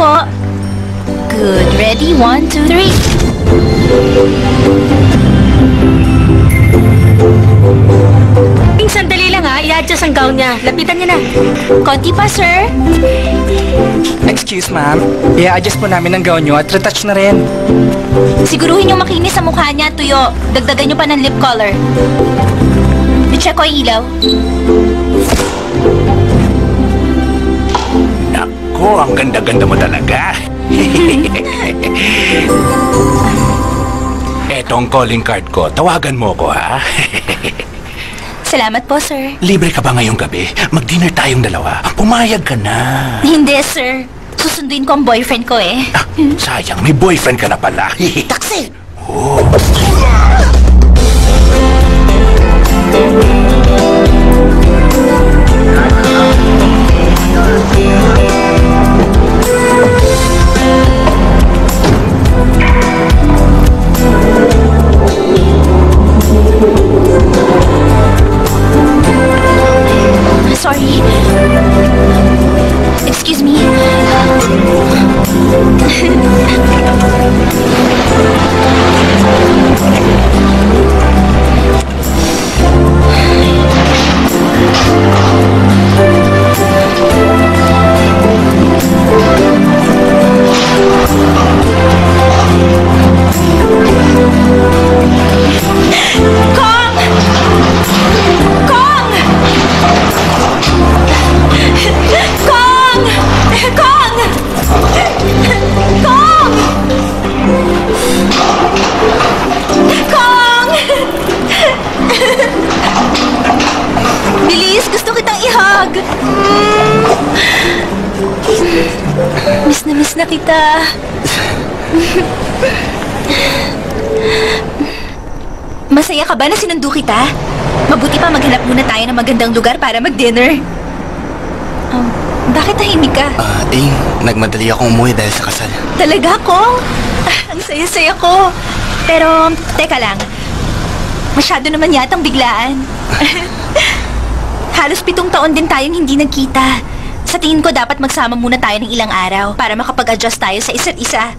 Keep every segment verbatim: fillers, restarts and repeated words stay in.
po. Good. Ready? One, two, three. Ping, sandali lang ha. I-adjust ang gown niya. Lapitan niya na. Konti pa, sir. Excuse, ma'am. I-adjust po namin ang gown nyo at retouch na rin. Siguruhin yung makinis sa mukha niya, tuyo. Dagdagan niyo pa ng lip color. I-check ko yung ilaw. Nako, ang ganda-ganda mo talaga. Etong calling card ko. Tawagan mo ko, ha? Salamat po, sir. Libre ka ba ngayong gabi? Mag-dinner tayong dalawa. Pumayag ka na. Hindi, sir. Susunduin ko ang boyfriend ko eh. Ah, sayang, may boyfriend ka na pala. Taxi! Oh. Sorry. Excuse me. Kong! Kong! Kong! Kong! Kong! Kong! Bilis! Gusto kitang i-hug! Miss na miss na kita. Masaya ka ba na sinundo kita? Mabuti pa maghanap muna tayo ng magandang lugar para mag-dinner. Um, bakit tahimik ka? Ah, uh, eh, nagmadali akong umuwi dahil sa kasal. Talaga, Kong? Ah, ang saya-saya ko. Pero, teka lang. Masyado naman yatang biglaan. Halos pitong taon din tayong hindi nagkita. Sa tingin ko dapat magsama muna tayo ng ilang araw para makapag-adjust tayo sa isa't isa.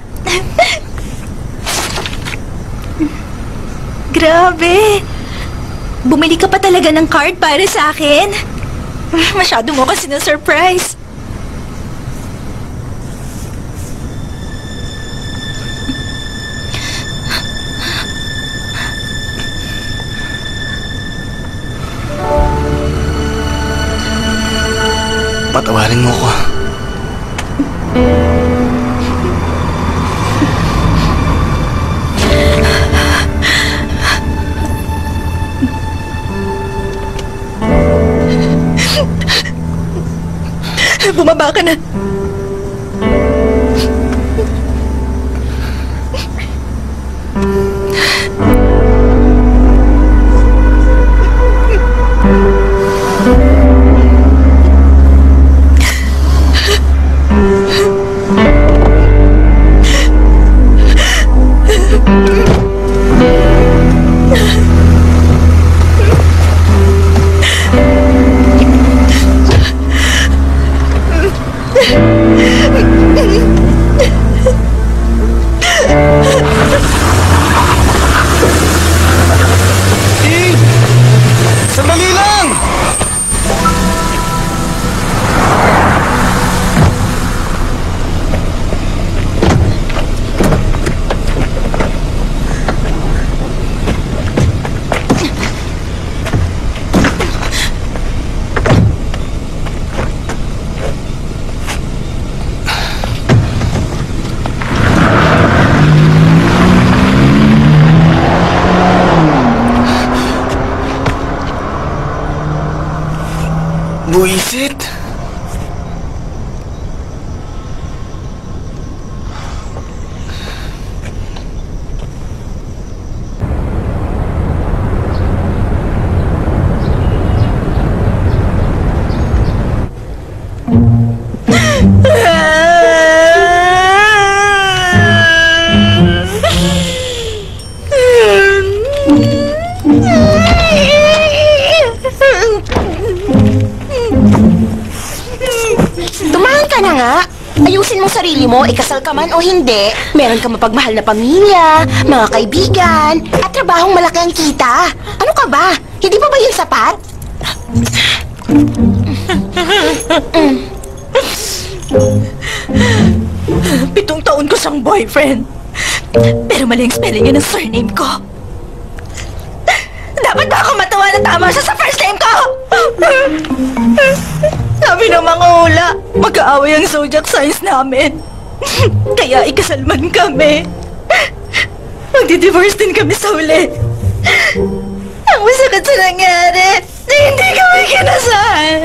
Grabe! Bumili ka pa talaga ng card para sa akin? Masyado mo kasi na-surprise. Patawarin mo ko. Bumaba ka na. sarili mo, ikasal ka man o hindi, meron ka mapagmahal na pamilya, mga kaibigan, at trabahong malaki ang kita. Ano ka ba? Hindi pa ba yun sapat? Pitong taon ko siyang boyfriend. Pero mali ang spelling niya ng surname ko. Dapat ba ako matawa na tama siya sa first name ko? Sabi ng mga hula, mag-aaway ang zodiac signs namin. Kaya ikasal man kami. Magdi-divorce din kami sa huli. Ang masakit sa nangyari, na hindi kami kinasal.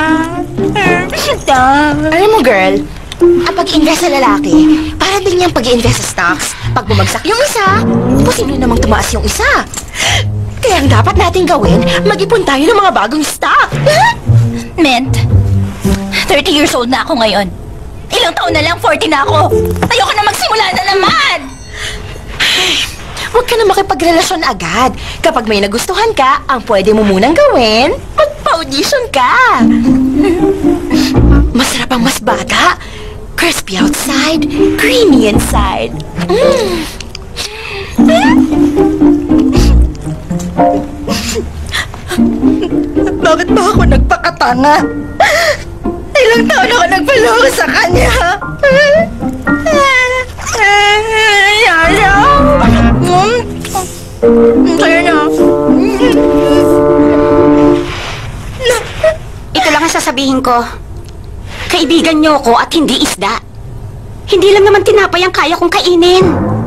Alam mo, girl, ang pag-invest sa lalaki, para din niyang pag-invest sa stocks. Pag bumagsak yung isa, posible namang tumaas yung isa. Kaya ang dapat natin gawin, mag-ipon tayo ng mga bagong stock. Ment, thirty years old na ako ngayon. Ilang taon na lang, forty na ako. Ayoko na magsimula na naman. Huwag ka na makipagrelasyon agad. Kapag may nagustuhan ka, ang pwede mo munang gawin, magpa-audition ka. Masarap ang mas bata. Crispy outside, creamy inside. Mm. Bakit ba ako nagpakatanga? Ilang taon ako nagpaloko sa kanya. Yaya! Kaya na. Ito lang ang sasabihin ko. Kaibigan niyo ko at hindi isda. Hindi lang naman tinapay ang kaya kong kainin.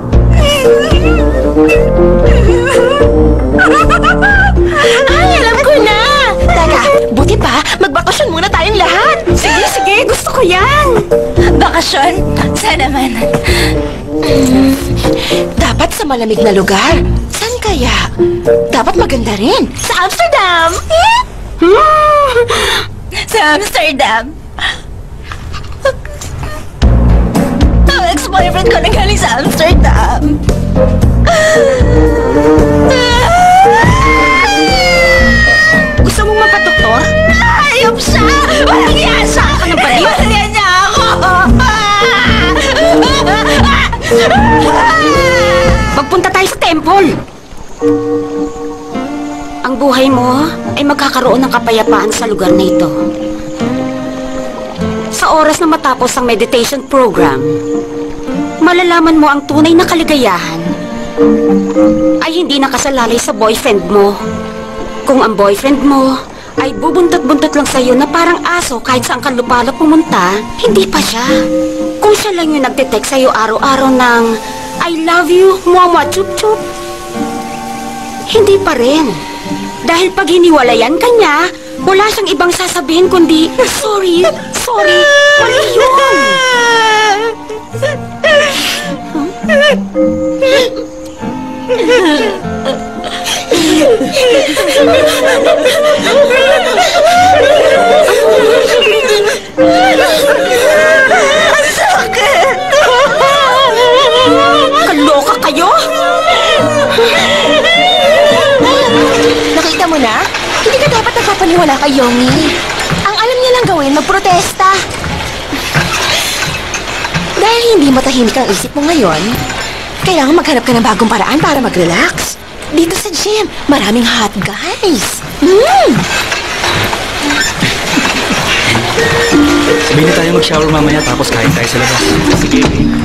Ay, alam ko na! Teka, buti pa, magbakasyon muna tayong lahat. Sige, sige, gusto ko yan. Bakasyon? Sana man. Mm, dapat sa malamig na lugar. Saan kaya? Dapat maganda rin. Sa Amsterdam! Sa Amsterdam. Ang ex-boyfriend ko nanggaling sa Amsterdam. Gusto mong mapadoktor? Ayop siya! Walang yasa! Ano ba rin? Walang niya ako! Magpunta tayo sa temple. Ang buhay mo ay magkakaroon ng kapayapaan sa lugar na ito. Sa oras na matapos ang meditation program, malalaman mo ang tunay na kaligayahan ay hindi nakasalalay sa boyfriend mo. Kung ang boyfriend mo ay bubuntot-buntot lang sa'yo na parang aso kahit saan ka lupala pumunta, hindi pa siya. Kung siya lang yung nagte-text sa'yo araw-araw ng I love you, muamua chup-chup, hindi pa rin. Dahil pag hiniwalayan ka niya, wala siyang ibang sasabihin kundi, sorry, sorry, mali yun. Ang sakit! Kaloka kayo? Nakita mo na? Hindi ka dapat nagpapaniwala kay Yongi. Ang alam niya lang gawin, magprotesta. Dahil hindi matahimik ang isip mo ngayon, kailangan maghanap ka ng bagong paraan para mag-relax. Dito sa gym, maraming hot guys. Mm. Sabihin na tayo mag-shower mamaya tapos kain tayo sa labas. Sige.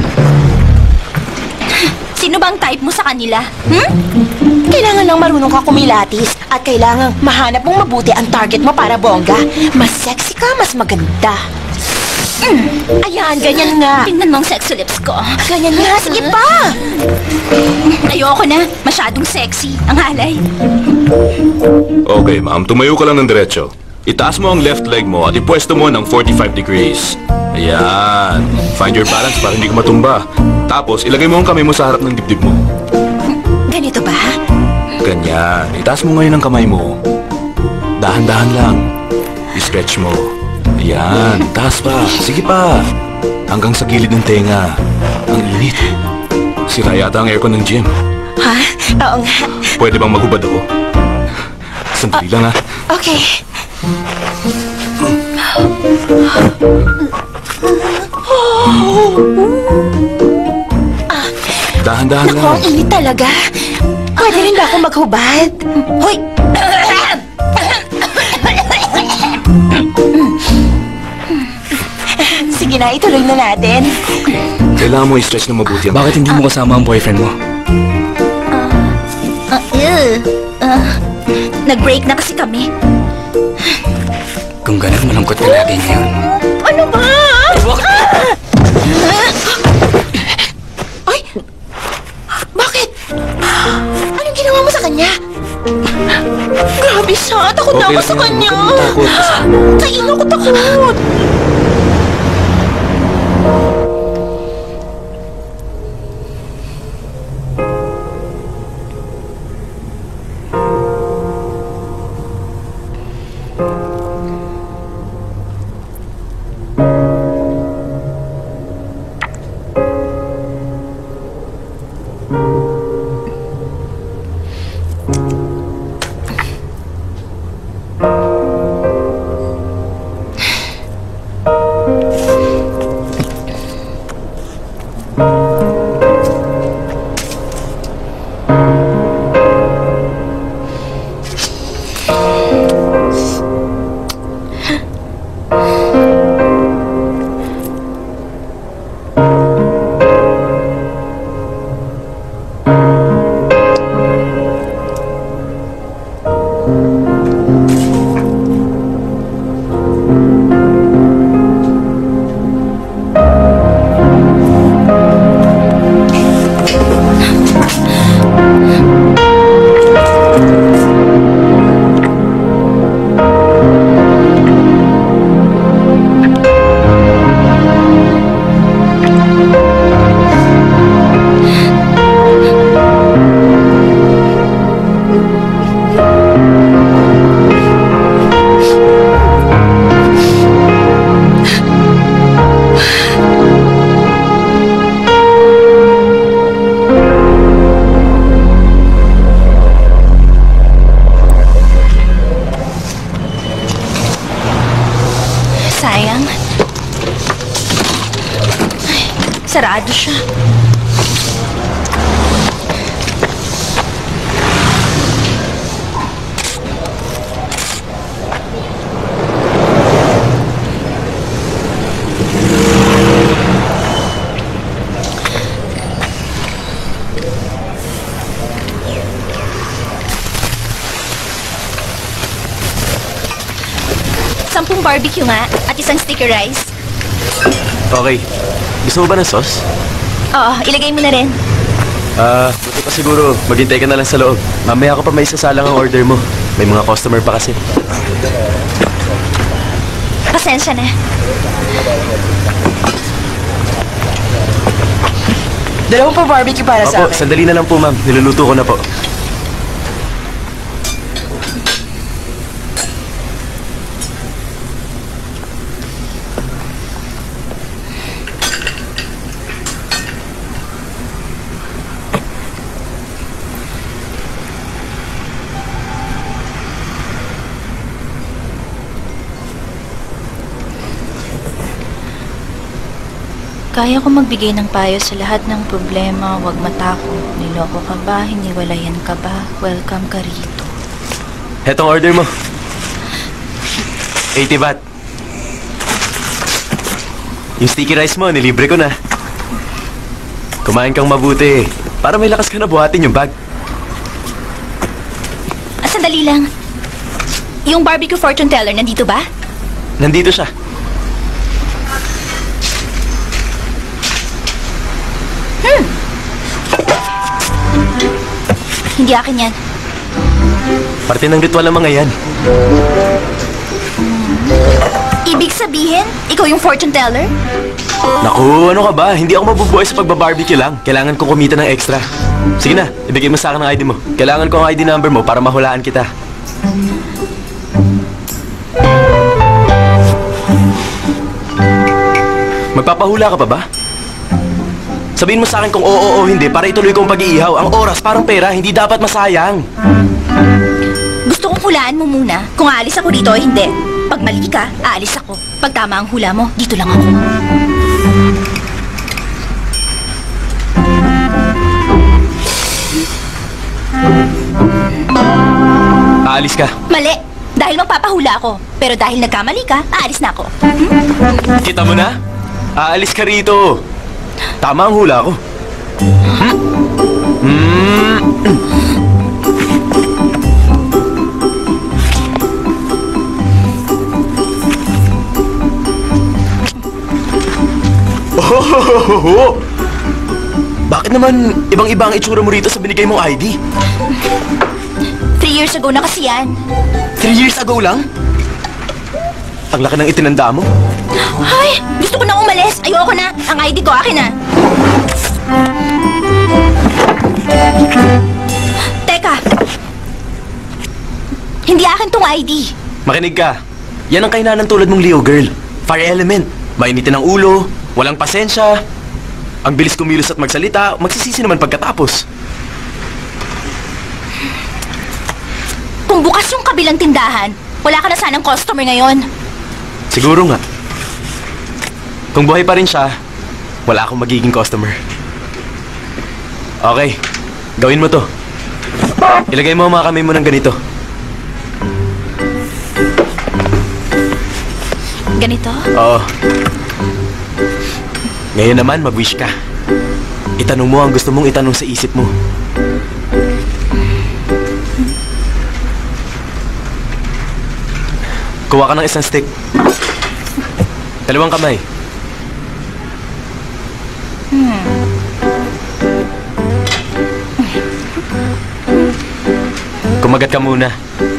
Sino bang type mo sa kanila? Hmm? Kailangan lang marunong ka kumilatis at kailangan mahanap mong mabuti ang target mo para bongga. Mas sexy ka, mas maganda. Mm. Ayan, ganyan nga. Tingnan mo ang sexy lips ko. Ganyan nga, sige pa. Ayoko na. Masyadong sexy. Ang halay. Okay, ma'am. Tumayo ka lang ng diretso. Itaas mo ang left leg mo at ipwesto mo ng forty-five degrees. Ayan. Find your balance para hindi ka matumba. Tapos, ilagay mo ang kamay mo sa harap ng dibdib mo. Ganito ba? Ganyan. Itaas mo ngayon ang kamay mo. Dahan-dahan lang. I-stretch mo. Ayan. Taas pa. Sige pa. Hanggang sa gilid ng tenga. Ang init. Sira yata ang aircon ng gym. Ha? Oo nga. Pwede bang maghubad ako? Sandali lang ha. Okay. Dahan-dahan Naku, lang. ang init talaga. Pwede rin ba ako maghubad? Hoy! Sige na, ituloy na natin. Kailangan mo i-stretch na mabuti ang... Bakit hindi mo kasama ang boyfriend mo? Ah, ew. Ah, nag-break na kasi kami. Kung ganun, malungkot ka lagi ngayon. Ano ba? Ay! Bakit? Anong ginawa mo sa kanya? Grabe siya. Takot na Okay ako sa lang yan, kanya. huwag kang matakot. Kasama mo. Kain ako takot. Sayang. Ay, sarado siya. Sampung barbecue nga at isang sticky rice. Okay. Gusto mo ba ng sauce? Oo, ilagay mo na rin. Ah, buti pa siguro. Maghintay ka na lang sa loob. Mamaya ko pa may isasalang ang order mo. May mga customer pa kasi. Pasensya na. Dalawang pa barbecue para sa Opo, akin. sandali na lang po, ma'am. Niluluto ko na po. Kaya ko magbigay ng payo sa lahat ng problema. Huwag matakot. Niloko ka ba? Hiniwalayan ka ba? Welcome ka rito. Hetong order mo. eighty baht. Yung sticky rice mo, nilibre ko na. Kumain kang mabuti. Para may lakas ka na buhatin yung bag. Ah, sandali lang. Yung barbecue fortune teller, nandito ba? Nandito siya. Hindi akin yan. Parte ng ritual ng mga yan. Ibig sabihin, ikaw yung fortune teller? Naku, ano ka ba? Hindi ako mabubuhay sa pagbabarbecue lang. Kailangan ko kumita ng extra. Sige na, ibigay mo sa akin ang I D mo. Kailangan ko ang I D number mo para mahulaan kita. Magpapahula ka pa ba? Sabihin mo sa akin kung oo o hindi para ituloy kong pag-iihaw. Ang oras parang pera, hindi dapat masayang. Gusto kong hulaan mo muna kung aalis ako dito o hindi. Pag mali ka, aalis ako. Pag tama ang hula mo, dito lang ako. Aalis ka. Mali. Dahil magpapahula ako. Pero dahil nagkamali ka, aalis na ako. Kita mo na? Aalis ka rito. Tama ang hula ko. Hmm? Hmm. Oh, bakit naman ibang-iba ang itsura mo rito sa binigay mong I D? Three years ago na kasi yan. Three years ago lang? Ang laki ng itinanda mo. Ay, gusto ko nang umalis. Ayoko na. Ang I D ko, akin na. Teka. Hindi akin tong I D. Makinig ka. Yan ang kainanan tulad mong Leo girl. Fire element. Mainitin ang ulo, walang pasensya. Ang bilis kumilos at magsalita, magsisisi naman pagkatapos. Kung bukas yung kabilang tindahan, wala ka na sanang customer ngayon. Siguro nga. Kung buhay pa rin siya, wala akong magiging customer. Okay, gawin mo to. Ilagay mo ang mga kamay mo ng ganito. Ganito? Oo. Ngayon naman, mag-wish ka. Itanong mo ang gusto mong itanong sa isip mo. Kuha ka ng isang stick. Dalawang kamay. Hmm. Kumagat ka muna.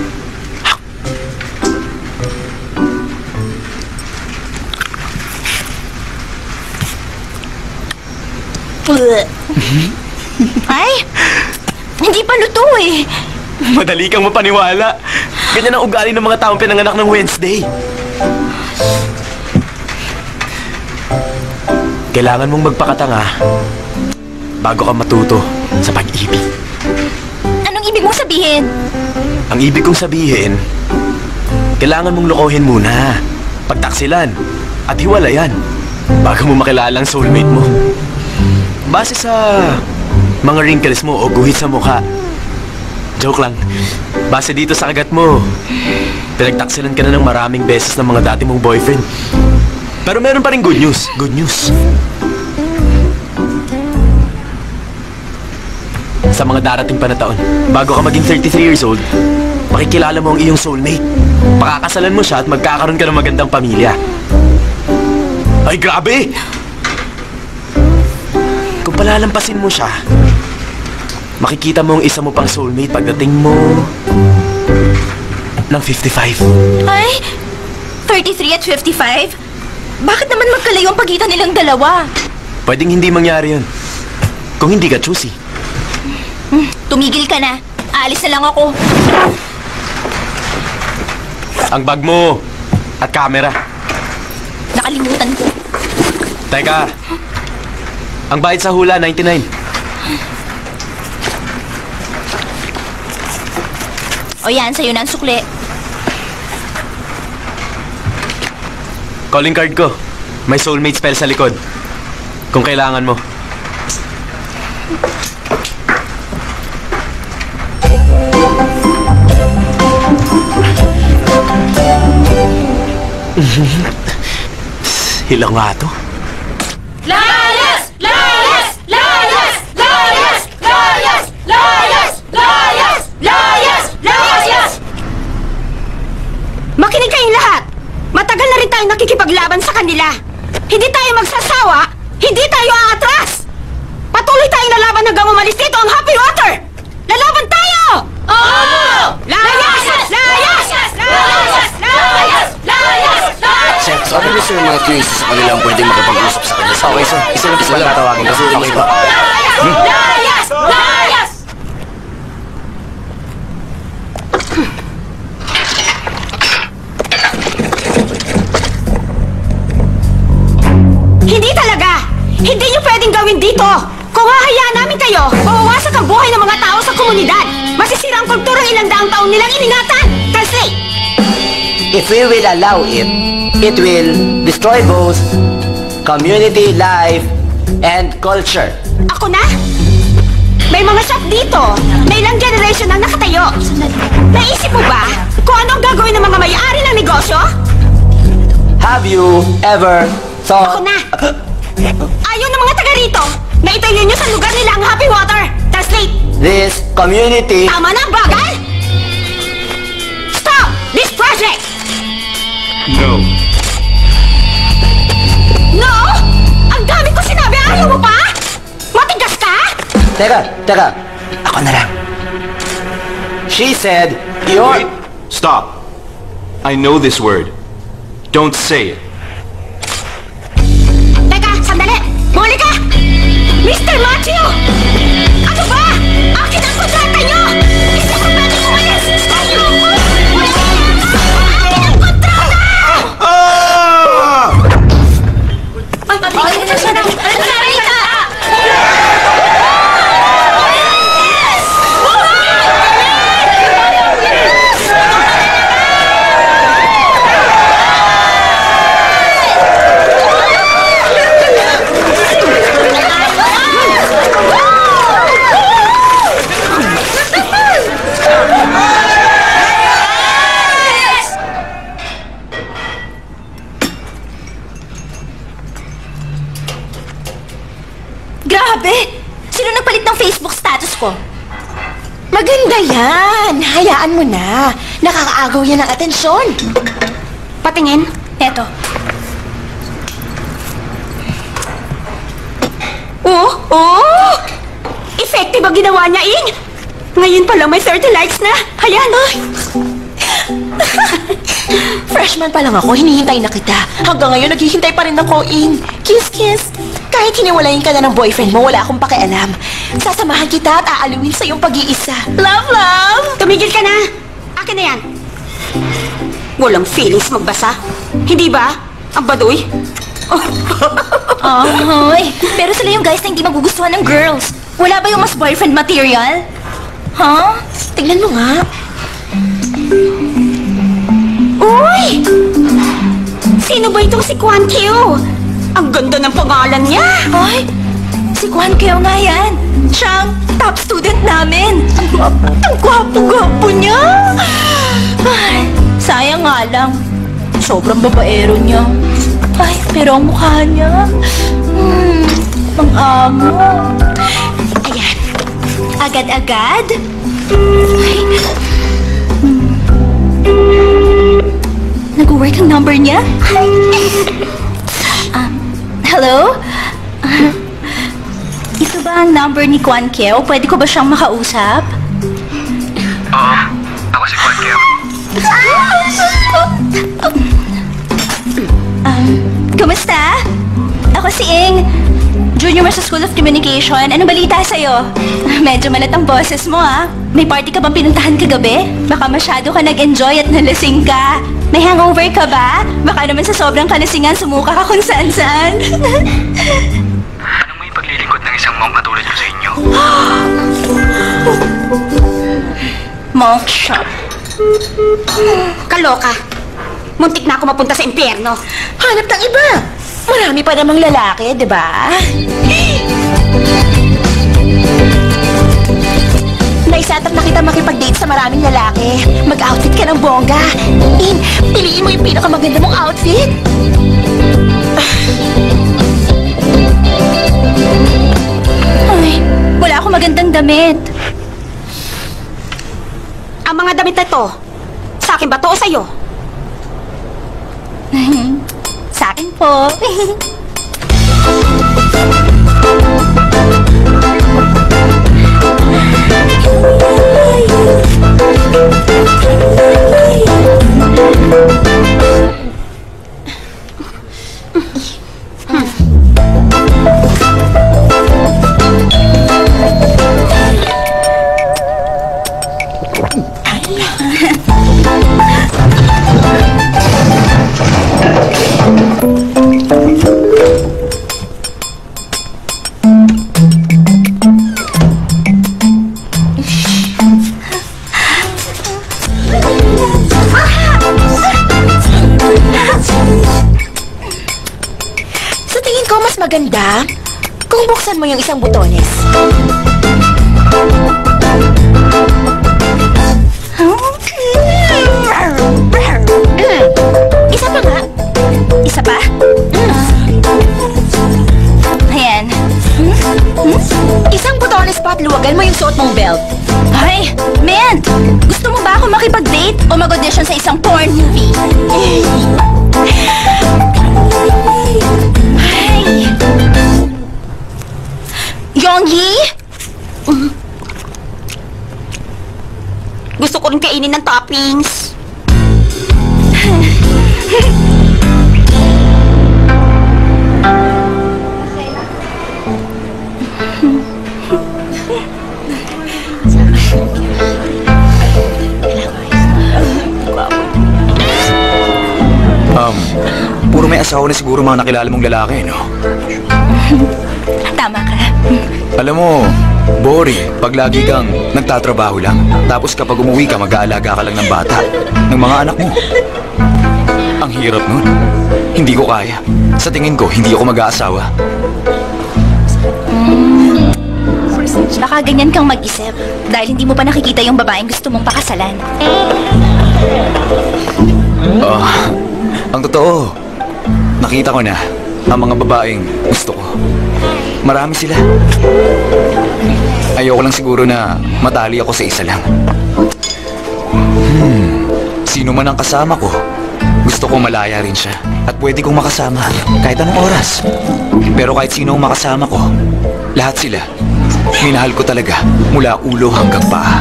Ay, hindi pa luto eh. Madali kang mapaniwala. Ganyan ang ugali ng mga taong pinanganak ng Wednesday. Kailangan mong magpakatanga bago ka matuto sa pag-ibig. Anong ibig mong sabihin? Ang ibig kong sabihin, kailangan mong lokohin muna, pagtaksilan, at hiwalayan bago mo makilala ang soulmate mo. Base sa mga wrinkles mo o guhit sa mukha. Joke lang. Base dito sa kagat mo, pinagtaksilan ka na ng maraming beses ng mga dati mong boyfriend. Pero meron pa rin good news. Good news. Sa mga darating pa na taon, bago ka maging thirty-three years old, makikilala mo ang iyong soulmate. Pakakasalan mo siya at magkakaroon ka ng magandang pamilya. Ay, grabe! Kung palalampasin mo siya, makikita mo ang isa mo pang soulmate pagdating mo ng fifty-five. Ay, thirty-three at fifty-five? Bakit naman magkalayo ang pagitan nilang dalawa? Pwedeng hindi mangyari yun kung hindi ka choosy. Hmm, tumigil ka na. Aalis na lang ako. Ang bag mo at camera. Nakalimutan ko. Teka, ang bayad sa hula, ninety-nine. O yan, sa'yo na ang sukli. Calling card ko. May soulmate spell sa likod. Kung kailangan mo. Hilang nga to. Layas! Layas! Layas! Layas! Layas! Layas! Layas! Layas! Layas! Makinig kayong lahat! Matagal na rin tayong nakikipaglaban sa kanila. Hindi tayo magsasawa, hindi tayo aatras. Patuloy tayong lalaban hanggang umalis dito ang Happy Water! Lalaban tayo! Oo! Layas! Layas! Layas! Layas! Layas! Sir, sabi niyo sir mga twins sa kanila ang pwedeng makipag-usap sa kanila. Okay, sir. Isa lang isa lang tatawagin kasi Okay okay ba? ba? Layas! Layas! Hindi talaga! Hindi niyo pwedeng gawin dito! Kung hahayaan namin kayo, mawawasak ang buhay ng mga tao sa komunidad. Masisira ang kulturang ilang daang taon nilang iningatan. Translate! If we will allow it, it will destroy both community life and culture. Ako na? May mga shop dito. May ilang generation ang nakatayo. Naisip mo ba kung anong gagawin ng mga may-ari ng negosyo? Have you ever thought... Ako na! Ayaw ng mga taga rito na itayo nyo sa lugar nila ang Happy Water. Translate! This community... Tama na, bagay! Stop this project! No. No? Ang dami ko sinabi, ayaw mo pa? Matigas ka? Teka, teka. Ako na lang. She said, you're... Wait. Stop. I know this word. Don't say it. Teka, sandali! Muli ka! Mister Matthew! Ano ba? Akin ang kontrata nyo! Hindi ko pwede umalis! Ayaw mo! Akin ang kontrata! Ay, ay, na siya na! Marita! Grabe! Sino nagpalit ng Facebook status ko? Maganda yan. Hayaan mo na. Nakakaagaw yan ng atensyon. Patingin. Eto. Oh! Oh! Effective ang ginawa niya, Ing! Ngayon pa lang may thirty likes na. Hayan! Freshman pa lang ako, hinihintay na kita. Hanggang ngayon, naghihintay pa rin ako, In. Kiss, kiss. Kahit hiniwalayin ka na ng boyfriend mo, wala akong pakialam. Sasamahan kita at aaluin sa iyong pag-iisa. Love, love! Tumigil ka na! Akin na yan. Walang feelings magbasa. Hindi ba? Ang baduy? Ahoy! Pero sila yung guys na hindi magugustuhan ng girls. Wala ba yung mas boyfriend material? Huh? Tingnan mo nga. Uy! Sino ba itong si Kwan Kyo? Ang ganda ng pangalan niya! Ay! Si Kwan Kyo nga yan! Siya ang top student namin! Ang gwapo, ang gwapo-gwapo niya! Ay, sayang nga lang. Sobrang babaero niya. Ay, pero ang mukha niya... Hmm, ang amo. Ayan. Agad-agad? Ay. Hmm. Nag-work ang number niya? Ay. Um, hello? Uh, ito ba ang number ni Kwan Kyo? Pwede ko ba siyang makausap? Oo, ako si Kwan Kyo. Um, kumusta? Ako si Ing. Junior mo sa School of Communication. Anong balita sa'yo? Medyo malat ang boses mo, ah. May party ka bang pinuntahan kagabi? Baka masyado ka nag-enjoy at nalasing ka. May hangover ka ba? Baka naman sa sobrang kalasingan sumuka ka kung saan-saan. Anong may paglilingkod ng isang monk katulad ko sa inyo? Monk shop. Kaloka. Muntik na ako mapunta sa impyerno. Hanap ng iba. Marami pa namang lalaki, di ba? Naisatap na kita makipag-date sa maraming lalaki. Mag-outfit ka ng bongga. In, piliin mo yung pinakamaganda mong outfit. Ay, wala akong magandang damit. Ang mga damit na to, sa akin ba to o sa'yo? Sa akin po. maganda kung buksan mo yung isang butones. Mm. Isa pa nga. Isa pa? Ayan. Hmm? Hmm? Isang butones pa at luwagan mo yung suot mong belt. Ay, Mint! Gusto mo ba ako makipag-date o mag-audition sa isang porn movie? Ay! Yonggi? Gusto ko rin kainin ng toppings. Um, puro may asawa na siguro mga nakilala mong lalaki, no? Tama ka. Alam mo, boring pag lagi kang nagtatrabaho lang. Tapos kapag umuwi ka, mag-aalaga ka lang ng bata, ng mga anak mo. Ang hirap nun. Hindi ko kaya. Sa tingin ko, hindi ako mag-aasawa. Mm. Baka ganyan kang mag-isip dahil hindi mo pa nakikita yung babaeng gusto mong pakasalan. Oh, ang totoo, nakita ko na ang mga babaeng gusto ko. Marami sila. Ayoko lang siguro na matali ako sa isa lang. Hmm, sino man ang kasama ko, gusto ko malaya rin siya. At pwede kong makasama kahit anong oras. Pero kahit sino ang makasama ko, lahat sila, minahal ko talaga mula ulo hanggang paa.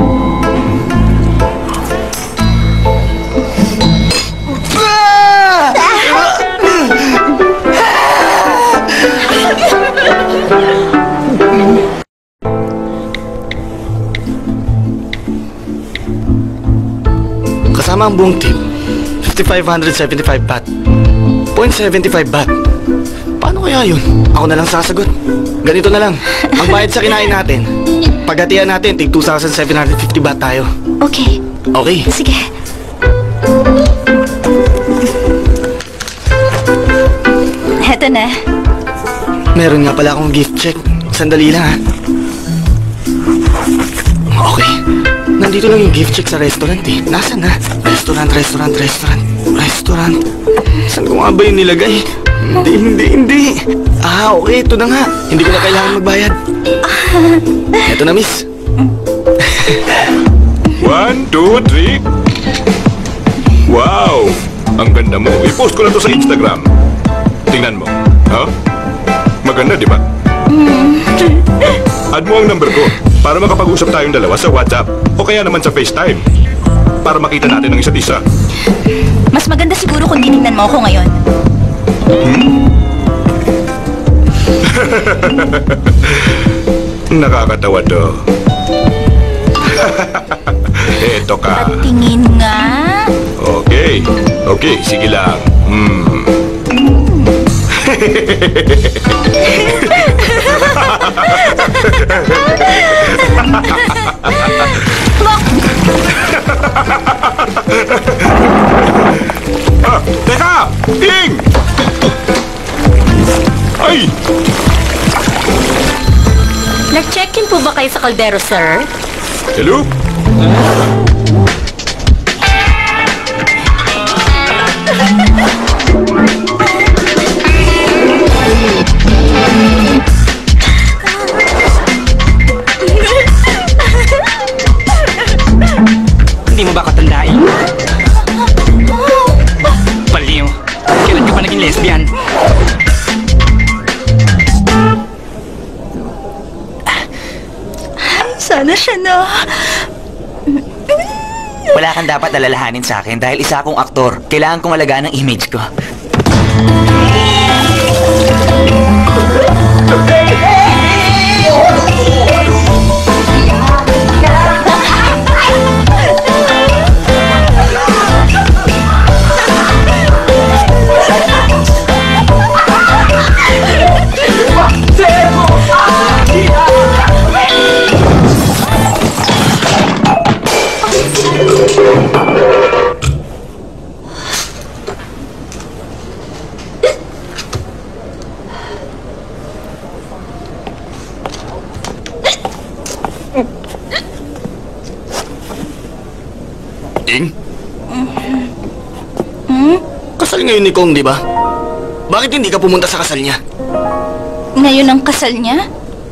Kasama ang buong team, fifty-five seventy-five baht. zero point seven five baht. Paano kaya yun? Ako na lang sasagot. Ganito na lang. Ang bayad sa kinain natin, paghatian natin, tig two thousand seven hundred fifty baht tayo. Okay. Okay. Sige. Heto na. Meron nga pala akong gift check. Sandali lang, ha? Okay. Nandito lang yung gift check sa restaurant, eh. Nasaan na? Restaurant, restaurant, restaurant, restaurant. Saan ko nga ba yung nilagay? Hindi, hindi, hindi. Ah, okay. Ito na nga. Hindi ko na kailangan magbayad. Ito na, miss. One, two, three. Wow! Ang ganda mo. I-post ko na to sa Instagram. Tingnan mo. Ha? Maganda, di ba? Add mo ang number ko para makapag-usap tayong dalawa sa WhatsApp o kaya naman sa FaceTime para makita natin ang isa't isa. Mas maganda siguro kung tinignan mo ako ngayon. Hmm? Nakakatawa to. Eto ka. Patingin nga. Okay. Okay, sige lang. Hmm. Ah, teka! Ting! Ay! Nag-check-in po ba kayo sa kaldero, sir? Hello? Hindi mo ba katandain? Baliw. Kailan ka pa naging lesbian? Sana siya na. Wala kang dapat alalahanin sa akin dahil isa akong aktor. Kailangan kong alagaan ang image ko. Ing? Hmm? Kasal ngayon ni Kong, di ba? Bakit hindi ka pumunta sa kasal niya? Ngayon ang kasal niya?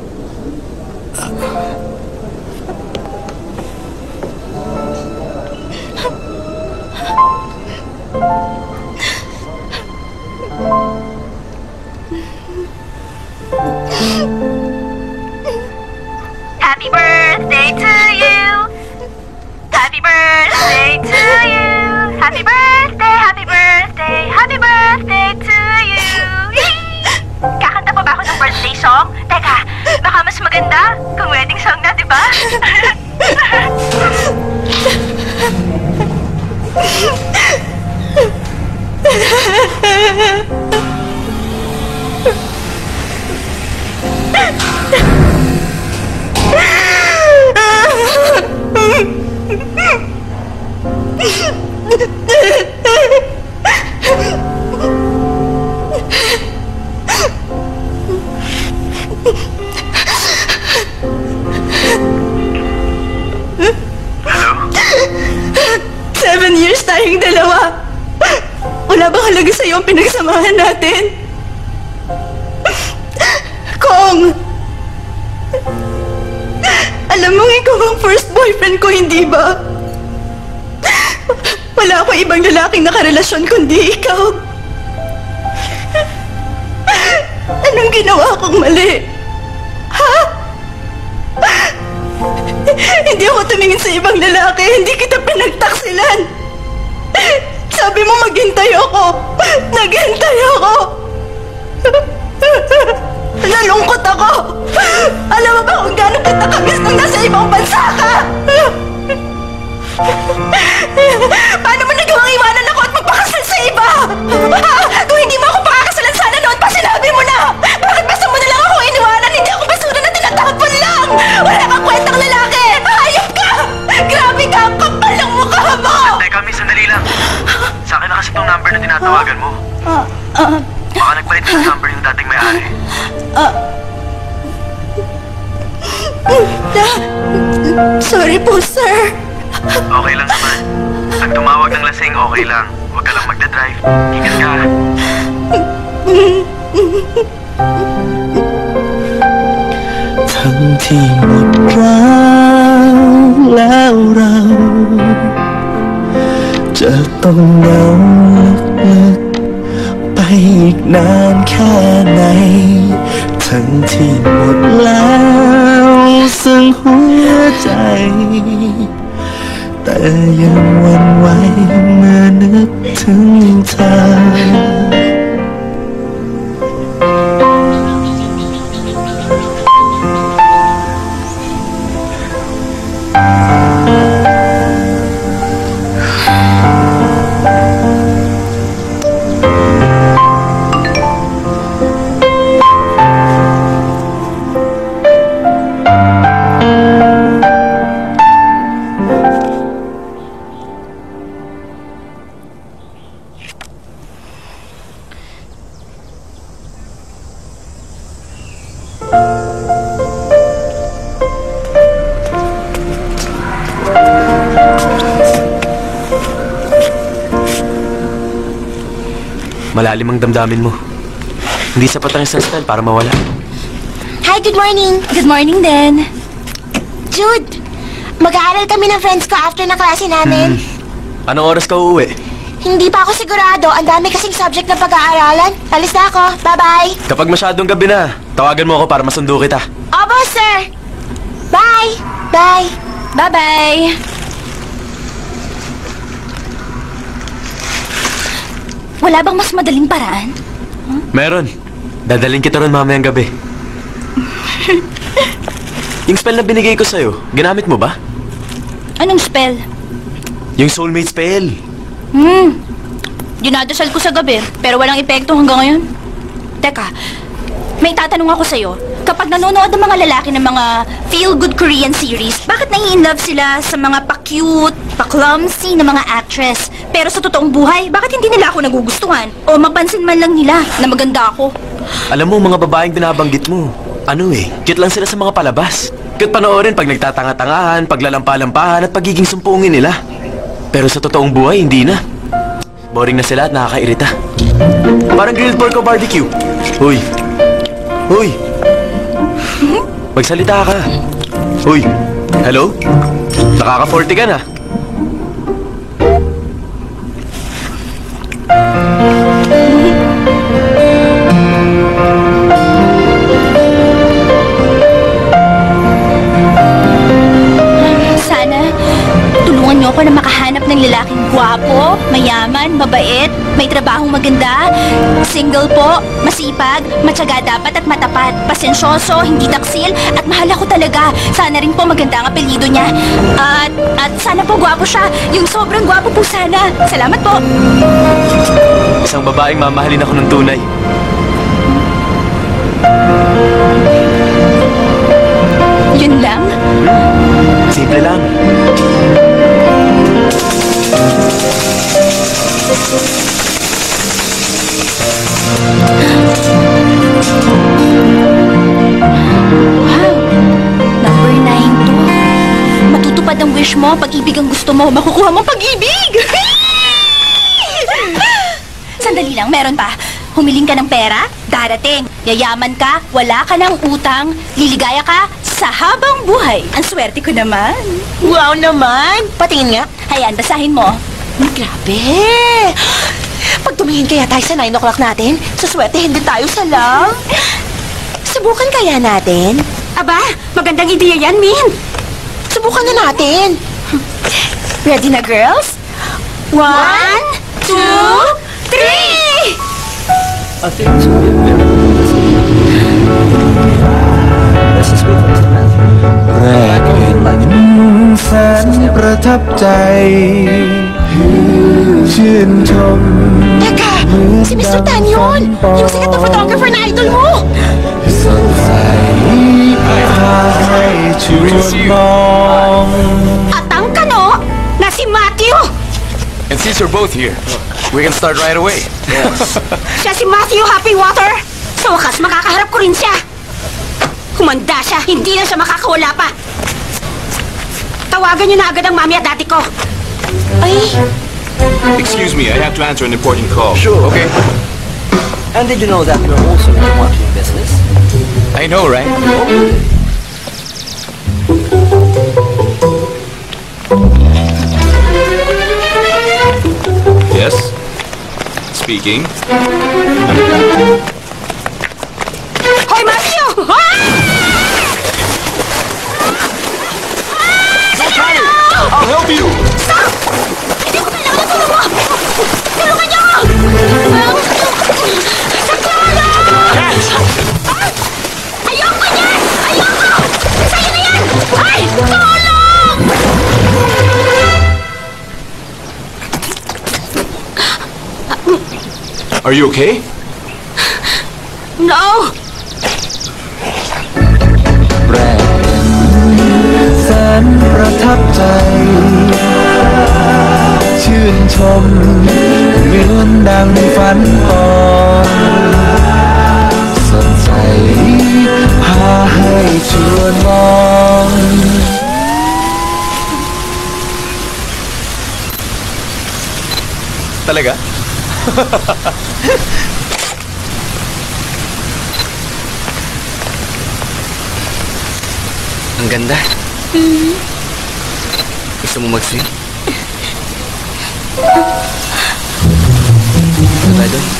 Happy birthday to you. Happy birthday to you. Happy birthday, happy birthday, happy birthday to you. Kakanta pa ba ako ng birthday song? Teka, baka mas maganda kung wedding song na, di ba? Seven years tayong dalawa. Wala bang halaga sa'yo ang pinagsamahan natin? Kong! Alam mong ikaw ang first boyfriend ko, hindi ba? Wala akong ibang lalaking nakarelasyon kundi ikaw. Anong ginawa kong mali? Ha? Hindi ako tumingin sa ibang lalaki. Hindi kita pinagtaksilan. Sabi mo maghintay ako. Naghintay ako. Nalungkot ako. Alam mo ba kung gaano kita kamis nung nasa ibang bansa ka? Paano mo nagawang iwanan ako at magpakasal sa iba? Kung hindi mo ako pakakasalan, sana noon pa sinabi mo na. Bakit basta mo na lang ako iniwanan? Hindi ako basura na tinatapon lang. Wala kang kwentang lalaki. Hayop ka. Grabe ka. Ang kapal ng mukha mo. Teka, miss, sandali lang. Sa akin na kasi itong number na tinatawagan mo. Ah, ah, Baka nagpalit ng number yung dating may-ari. ah. Sorry po, sir. Okay lang naman. Pag tumawag ng lasing, okay lang. Huwag ka lang magdadrive. Ingat ka. ทั้งที่หมดรักแล้วเราจะต้องเหงาลึกๆไปอีกนานแค่ไหนทั้งที่หมดแล้วซึ่งหัวใจแต่ยังหวั่นไหวเมื่อนึกถึงเธอ Malalim ang damdamin mo. Hindi sapat ang isang style para mawala. Hi, good morning. Good morning din. Jude, mag-aaral kami ng friends ko after na klase namin. Hmm. Anong oras ka uuwi? Hindi pa ako sigurado. Ang dami kasing subject na pag-aaralan. Alis na ako. Bye-bye. Kapag masyadong gabi na, tawagan mo ako para masundo kita. Opo, sir. Bye. Bye. Bye-bye. Wala bang mas madaling paraan? Huh? Meron. Dadaling kita ron mamayang gabi. Yung spell na binigay ko sa'yo, ginamit mo ba? Anong spell? Yung soulmate spell. Hmm. Dinadasal ko sa gabi, pero walang epekto hanggang ngayon. Teka, may tatanong ako sa'yo. Kapag nanonood ng mga lalaki ng mga feel-good Korean series, bakit nai-inlove sila sa mga pa-cute, pa-clumsy na mga actress? Pero sa totoong buhay, bakit hindi nila ako nagugustuhan? O mapansin man lang nila na maganda ako? Alam mo, mga babaeng binabanggit mo, ano eh, cute lang sila sa mga palabas. Cute panoorin pag nagtatanga-tangahan, paglalampalampahan at pagiging sumpungin nila. Pero sa totoong buhay, hindi na. Boring na sila at nakakairita. Parang grilled pork o barbecue. Uy. Uy. Magsalita ka. Uy. Hello? Nakaka-forty ka na. Tulungan niyo ako na makahanap ng lalaking gwapo, mayaman, mabait, may trabahong maganda, single po, masipag, matyaga dapat at matapat, pasensyoso, hindi taksil, at mahal ako talaga. Sana rin po maganda ang apelyido niya. At, at sana po gwapo siya, yung sobrang gwapo po sana. Salamat po. Isang babaeng mamahalin ako ng tunay. Yun lang? Simple lang. Wow! Number nine to. Matutupad ang wish mo, pag-ibig ang gusto mo, makukuha mo pag-ibig! Sandali lang, meron pa. Humiling ka ng pera, darating. Yayaman ka, wala ka ng utang, liligaya ka sa habang buhay. Ang swerte ko naman. Wow naman! Patingin nga. Hayan, basahin mo. Grabe! Pag tumingin kaya tayo sa nine o'clock natin, suswertehin din tayo sa lang. Subukan kaya natin? Aba, magandang ideya yan, Min. Subukan na natin. Ready na, girls? One, two, three! I think it's going to be very This is good, Mister Man. แรกเห็นแสนประทับใจชื่นชม Teka, si Mister Tan yun! Yung sikat na photographer na idol mo! สดใสพาให้ชวนมอง At ang kano na si Matthew. And since you're both here, we can start right away. Siya si Matthew Happywater. Sa wakas, makakaharap ko rin siya. Humanda siya, hindi na siya makakawala pa. Tawagan niyo na agad ang mami at dati ko. Ay, Excuse me, I have to answer an important call. Sure, okay. And did you know that you're also in the marketing business? I know, right? Yes? Speaking. Hoy, Matthew! Ah! Don't try it! I'll help you! Stop! Hindi ko kailangan ng tulong mo! Tulungan niyo ako! Saklara! Catch! Ah! Ayoko niyan! Ayoko! Sa'yo na yan! Ay! Tulong! Are you okay? No! แรกแสนประทับใจ ชื่นชมเหมือนดังฝันก่อนสดใสพาให้ชวนมอง Talaga? Ang ganda. Gusto mo mag-swim? Ano tayo doon?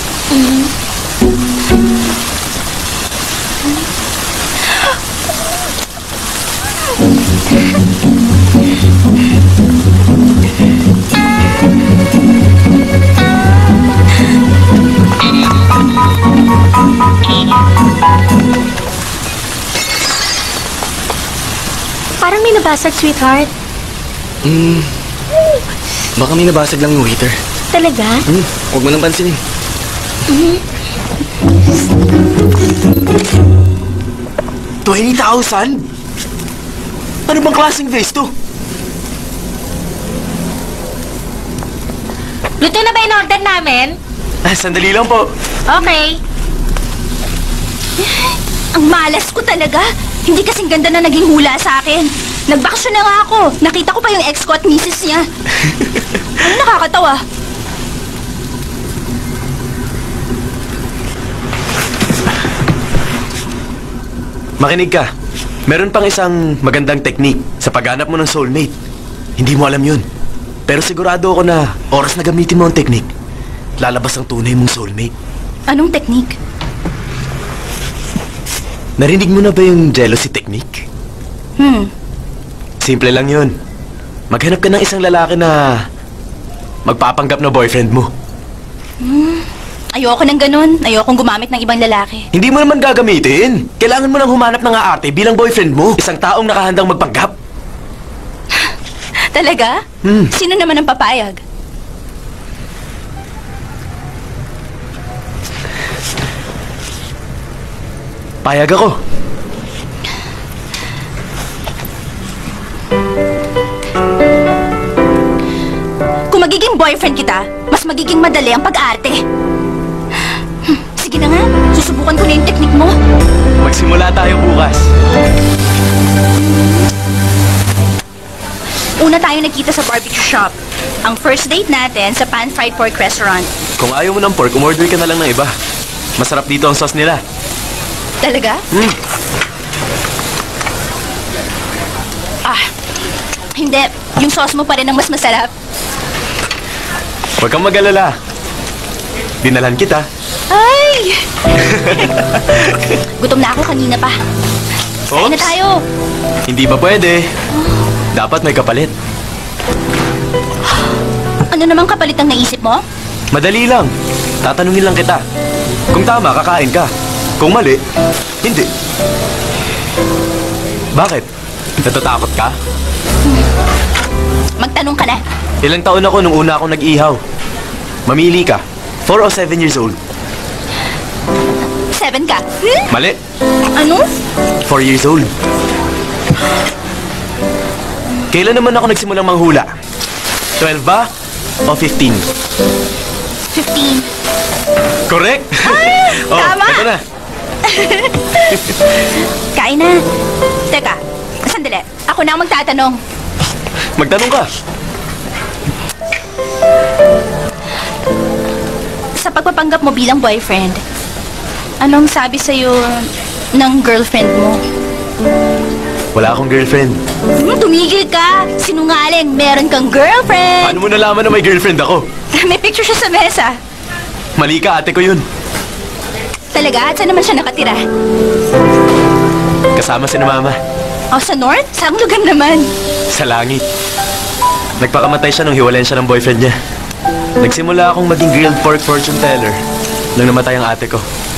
parang may nabasag, sweetheart. Hmm. Baka may nabasag lang yung waiter. Talaga? Hmm. Huwag mo nang pansinin. Mm-hmm. twenty thousand? Ano bang klaseng vase to? Luto na ba in order namin? Ah, sandali lang po. Okay. Ang malas ko talaga. Hindi kasing ganda na naging hula sa akin. Nagbakasyon na nga ako. Nakita ko pa yung ex ko at misis niya. Ano nakakatawa? Makinig ka. Meron pang isang magandang technique sa paghanap mo ng soulmate. Hindi mo alam yun. Pero sigurado ako na oras na gamitin mo ang technique, lalabas ang tunay mong soulmate. Anong technique? Narinig mo na ba yung jealousy technique? Hmm. Simple lang yun. Maghanap ka ng isang lalaki na magpapanggap na boyfriend mo. Hmm. Ayoko ng ganun. Ayokong gumamit ng ibang lalaki. Hindi mo naman gagamitin. Kailangan mo nang humanap ng aarte bilang boyfriend mo. Isang taong nakahandang magpanggap. Talaga? Hmm. Sino naman ang papayag? Payag ako. Kung magiging boyfriend kita, mas magiging madali ang pag-arte. Hmm, Sige na nga, susubukan ko na yung technique mo. Magsimula tayo bukas. Una tayo nagkita sa barbecue shop. Ang first date natin sa pan-fried pork restaurant. Kung ayaw mo ng pork, umorder ka na lang ng iba. Masarap dito ang sauce nila. Talaga? Hmm. Ah, hindi. Yung sauce mo pa rin ang mas masarap. Huwag kang mag-alala. Dinalhan kita. Ay! Gutom na ako kanina pa. Kain na tayo. Hindi ba pwede? Dapat may kapalit. Ano namang kapalit ang naisip mo? Madali lang. Tatanungin lang kita. Kung tama, kakain ka. Kung mali, hindi. Bakit? Natatakot ka? Magtanong ka na. Ilang taon ako nung una akong nag-ihaw. Mamili ka. Four o seven years old. Seven ka. Hmm? Mali. Ano? Four years old. Kailan naman ako nagsimulang manghula? Twelve ba? O fifteen? Fifteen. Correct? Ay, oh, tama. Ito na. Kain na. Teka, sandali. Ako na ang magtatanong. Magtanong ka. Sa pagpapanggap mo bilang boyfriend, anong sabi sa'yo ng girlfriend mo? Wala akong girlfriend. Hmm, tumigil ka! Sinungaling, meron kang girlfriend! Paano mo nalaman na may girlfriend ako? May picture siya sa mesa. Mali ka, ate ko yun. Talaga? At saan naman siya nakatira? Kasama si na mama. O, sa north? Saang lugar naman? Sa langit. Nagpakamatay siya nung hiwalayan siya ng boyfriend niya. Nagsimula akong maging grilled pork fortune teller nung namatay ang ate ko.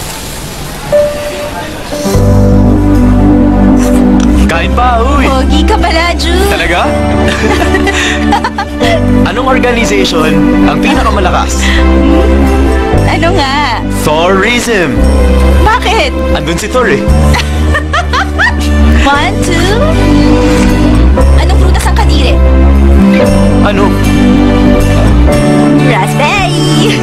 Kain pa, uy! Pogi ka pala, Jude. Talaga? Anong organization ang pinakamalakas? Ano nga? Thorism! Bakit? Andun si Thor eh. One, two... Anong prutas ang kadiri? Ano? Raspberry!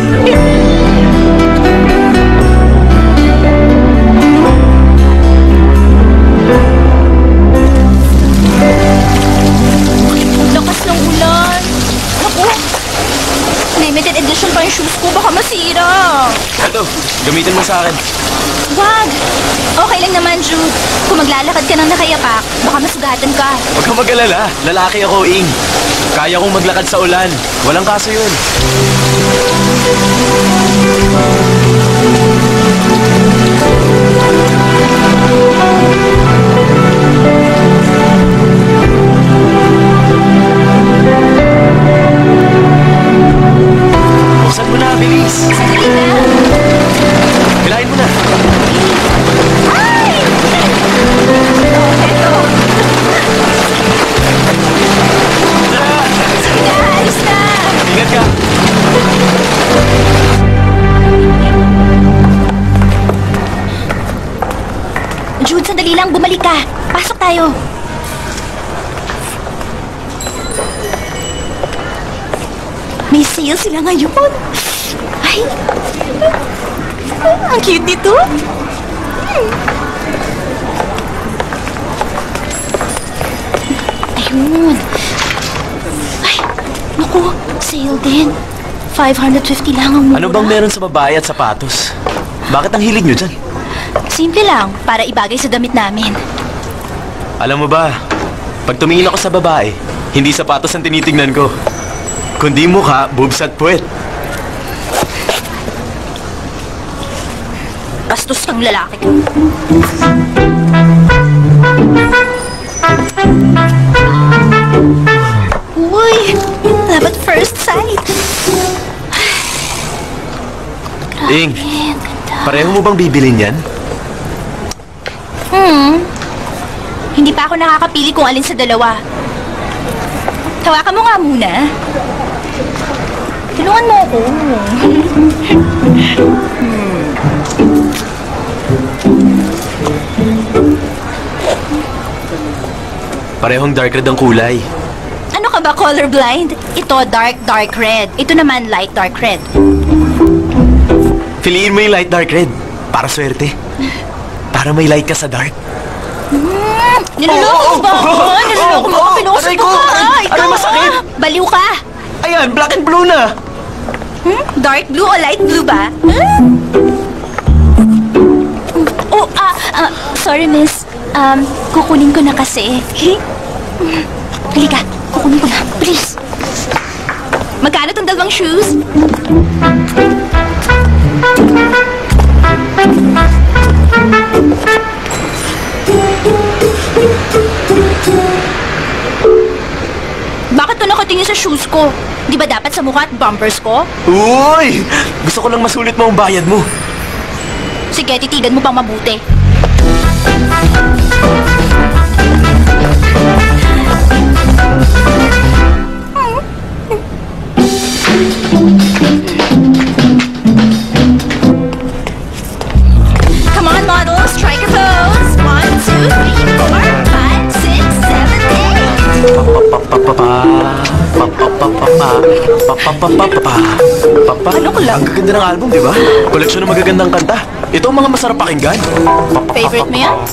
Lakas ng ulan. Naku, limited edition pa yung shoes ko. Baka masira. Ito, gamitin mo sa akin. Wag! Okay lang naman, Jude. Kung maglalakad ka ng nakayapak, baka masugatan ka. Huwag kang mag-alala. Lalaki ako, Ing. Kaya kong maglakad sa ulan. Walang kaso yun. Buksan mo na, bilis. Sandali na. Hilahin mo na. Ay! Oh, eto. Sige na, alis na. Ingat ka. Jude, sandali lang. Bumalik ka. Pasok tayo. May sale sila ngayon. Ay! Ang cute nito. Hmm. Yun. Ay, naku, sale din. five hundred fifty lang ang mura. Ano bang meron sa babae at sapatos? Bakit ang hilig nyo dyan? Simple lang, para ibagay sa damit namin. Alam mo ba, pag tumingin ako sa babae, hindi sapatos ang tinitingnan ko, kundi mukha, boobs at puwet. Bastos kang lalaki ka. Uy, love at first sight. Ing, pareho mo bang bibilin yan? Hmm. Hindi pa ako nakakapili kung alin sa dalawa. Tawakan mo nga muna. Tulungan mo ako. hmm. Parehong dark red ang kulay. Ano ka ba, colorblind? Ito, dark, dark red. Ito naman, light, dark red. Piliin mo yung light dark red. Para swerte. Para may light ka sa dark. Hmm, niloloko mo ba ako? Niloloko mo ako? Pinusok mo ka! Aray, aray, masakit! Baliw ka! Ayan, black and blue na! Hmm? Dark blue o light blue ba? Hmm? Oh, ah, ah, sorry miss. Um, kukunin ko na kasi. Halika, kukunin ko na. Please. Magkano tong dalawang shoes? Bakit to nakatingin sa shoes ko? Di ba dapat sa mukha at bumpers ko? Uy! Gusto ko lang masulit mo ang bayad mo. Sige, titigan mo pang mabuti. Come on, models, strike a pose. One, two, three, four, five, six, seven, eight. Ano ko lang? Ang gaganda ng album, di ba? Koleksyon ng magagandang kanta. Ito ang mga masarap pakinggan. Favorite mo yan?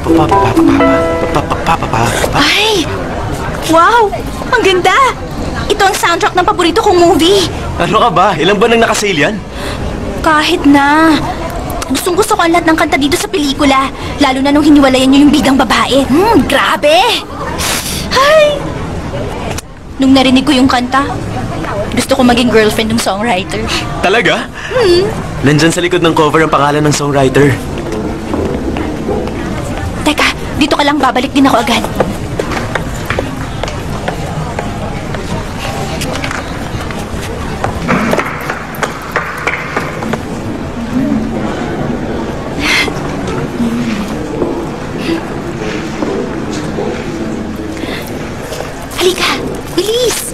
Ay! Wow! Ang ganda! Ito ang soundtrack ng paborito kong movie. Ano ka ba? Ilang ba nang nakasale yan? Kahit na. Gustong gusto ko ang lahat ng kanta dito sa pelikula. Lalo na nung hiniwalayan niyo yung bidang babae. Hmm, grabe! Ay! Nung narinig ko yung kanta, gusto ko maging girlfriend ng songwriter. Talaga? Hmm. Nandyan sa likod ng cover ang pangalan ng songwriter. Teka, dito ka lang, babalik din ako agad. Halika, bilis!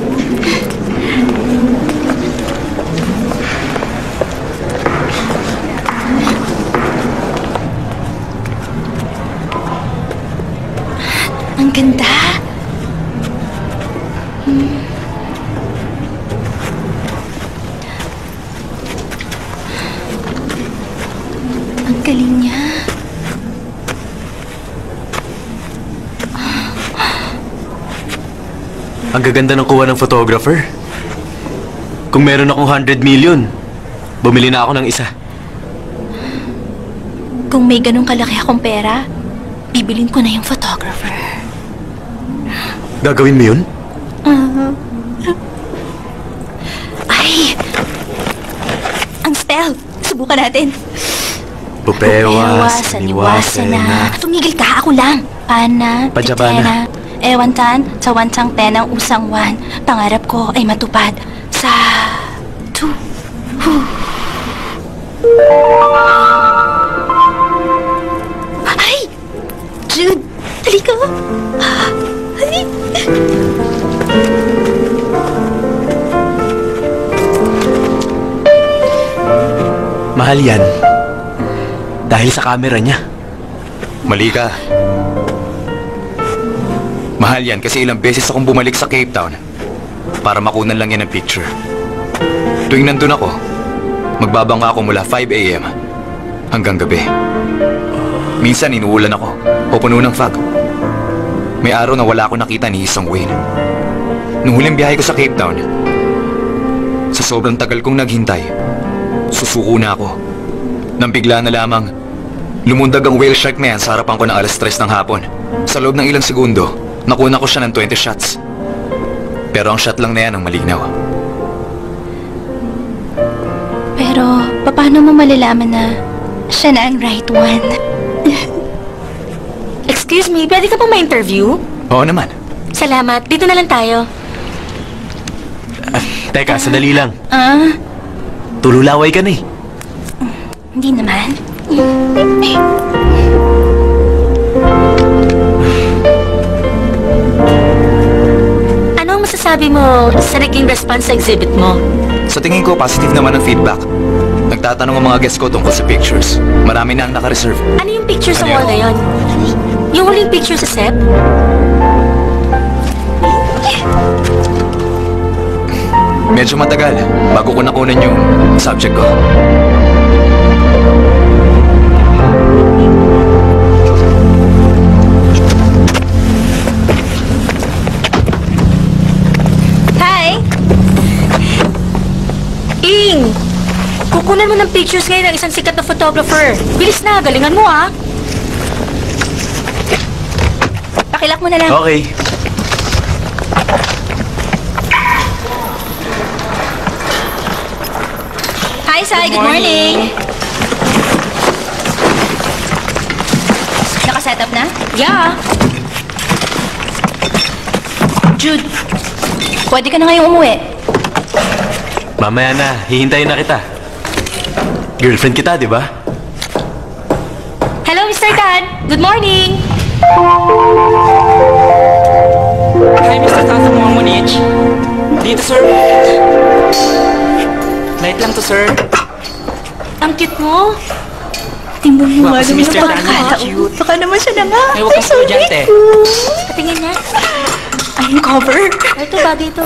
Ang ganda. Hmm. Ang galing niya. Ang gaganda ng kuha ng photographer. Kung meron akong one hundred million, bumili na ako ng isa. Kung may ganong kalaki akong pera, bibilin ko na yung photographer. Gagawin mo yun? Uh, ay! Ang spell! Subukan natin. Pupewa, saniwasana. Tumigil ka, ako lang. Pana, Pajabana. pitena, ewantan, sawantang tenang usangwan. Pangarap ko ay matupad. Sa... Tu... Hu... Ay! Jude! Halika! Ay! Mahal yan. Dahil sa camera niya. Mali ka. Mahal yan kasi ilang beses akong bumalik sa Cape Town para makunan lang yan ng picture. Tuwing nandun ako, magbabanga ako mula five a m hanggang gabi. Minsan inuulan ako o puno ng fog. May araw na wala ako nakita ni Isang Wayne. Nung huling biyahe ko sa Cape Town, sa sobrang tagal kong naghintay, susuko na ako. Nang bigla na lamang, lumundag ang whale shark na yan sa harapan ko ng alas tres ng hapon. Sa loob ng ilang segundo, nakuna ko siya ng twenty shots. Pero ang shot lang na yan ang malinaw. Pero, paano mo malalaman na siya na ang right one? Excuse me, pwede ka pong ma-interview? Oo naman. Salamat. Dito na lang tayo. Ah, teka, sandali lang. Ah? Tululaway ka na eh. Hindi naman. Ano ang masasabi mo sa naging response sa exhibit mo? Sa tingin ko, positive naman ang feedback. Nagtatanong ang mga guests ko tungkol sa pictures. Marami na ang naka-reserve. Ano yung picture sa Ano wall na yun? Yung huling picture sa set? Medyo matagal bago ko nakunan yung subject ko. Hi! Ing! Kukunan mo ng pictures ngayon ng isang sikat na photographer. Bilis na, galingan mo ah. Pakilak mo na lang. Okay. Hi, Sai. Good morning. Nakaset up na? Yeah. Jude, pwede ka na ngayong umuwi. Mamaya na, hihintayin na kita. Girlfriend kita, di ba? Hello, Mister Tan. Good morning. Hi, Mister Tan sa Monich. Dito, sir. Light lang to, sir. Ang cute mo. Tingnan mo Wow, nga si naman Mister ang Tan, pagkakataon. cute. Baka naman siya na nga. Ay, huwag kang estudyante. Patingin niya. I'm covered. Ito, bagay ito.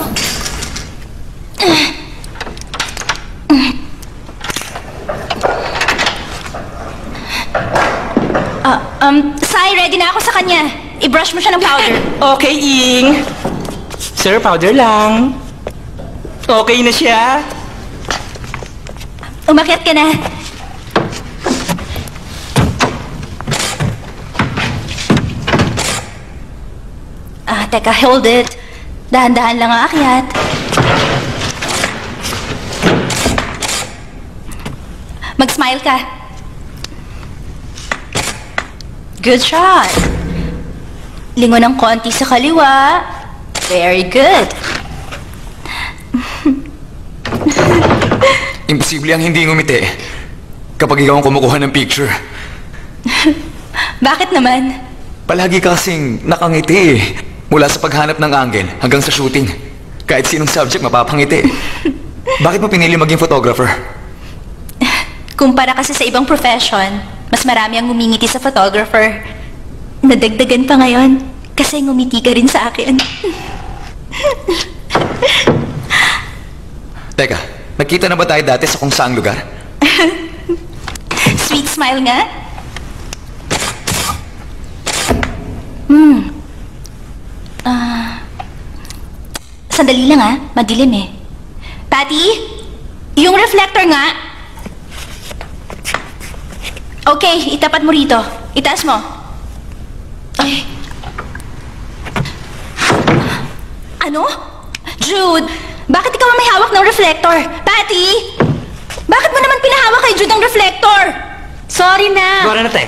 Ah, um, Sai, ready na ako sa kanya. I-brush mo siya ng powder. Okay, Ing. Sir, powder lang. Okay na siya. Umakyat ka na. Ah, teka, hold it. Dahan-dahan lang ang akyat. Mag-smile ka. Good shot. Lingon ng konti sa kaliwa. Very good. Imposible ang hindi ngumiti kapag ikaw ang kumukuha ng picture. Bakit naman? Palagi ka kasing nakangiti eh. Mula sa paghanap ng angle hanggang sa shooting. Kahit sinong subject mapapangiti. Bakit mo pinili maging photographer? Kumpara kasi sa ibang profession, mas marami ang ngumingiti sa photographer. Nadagdagan pa ngayon kasi ngumiti ka rin sa akin. Teka, nagkita na ba tayo dati sa kung saang lugar? Sweet smile nga. Hmm. Ah. Sandali lang ah, madilim eh. Patty? Yung reflector nga. Okay, itapat mo rito. Itaas mo. Ay. Ano? Jude, bakit ikaw ang may hawak ng reflector? Patty! Bakit mo naman pinahawak kay Jude ang reflector? Sorry na. Gora na, te.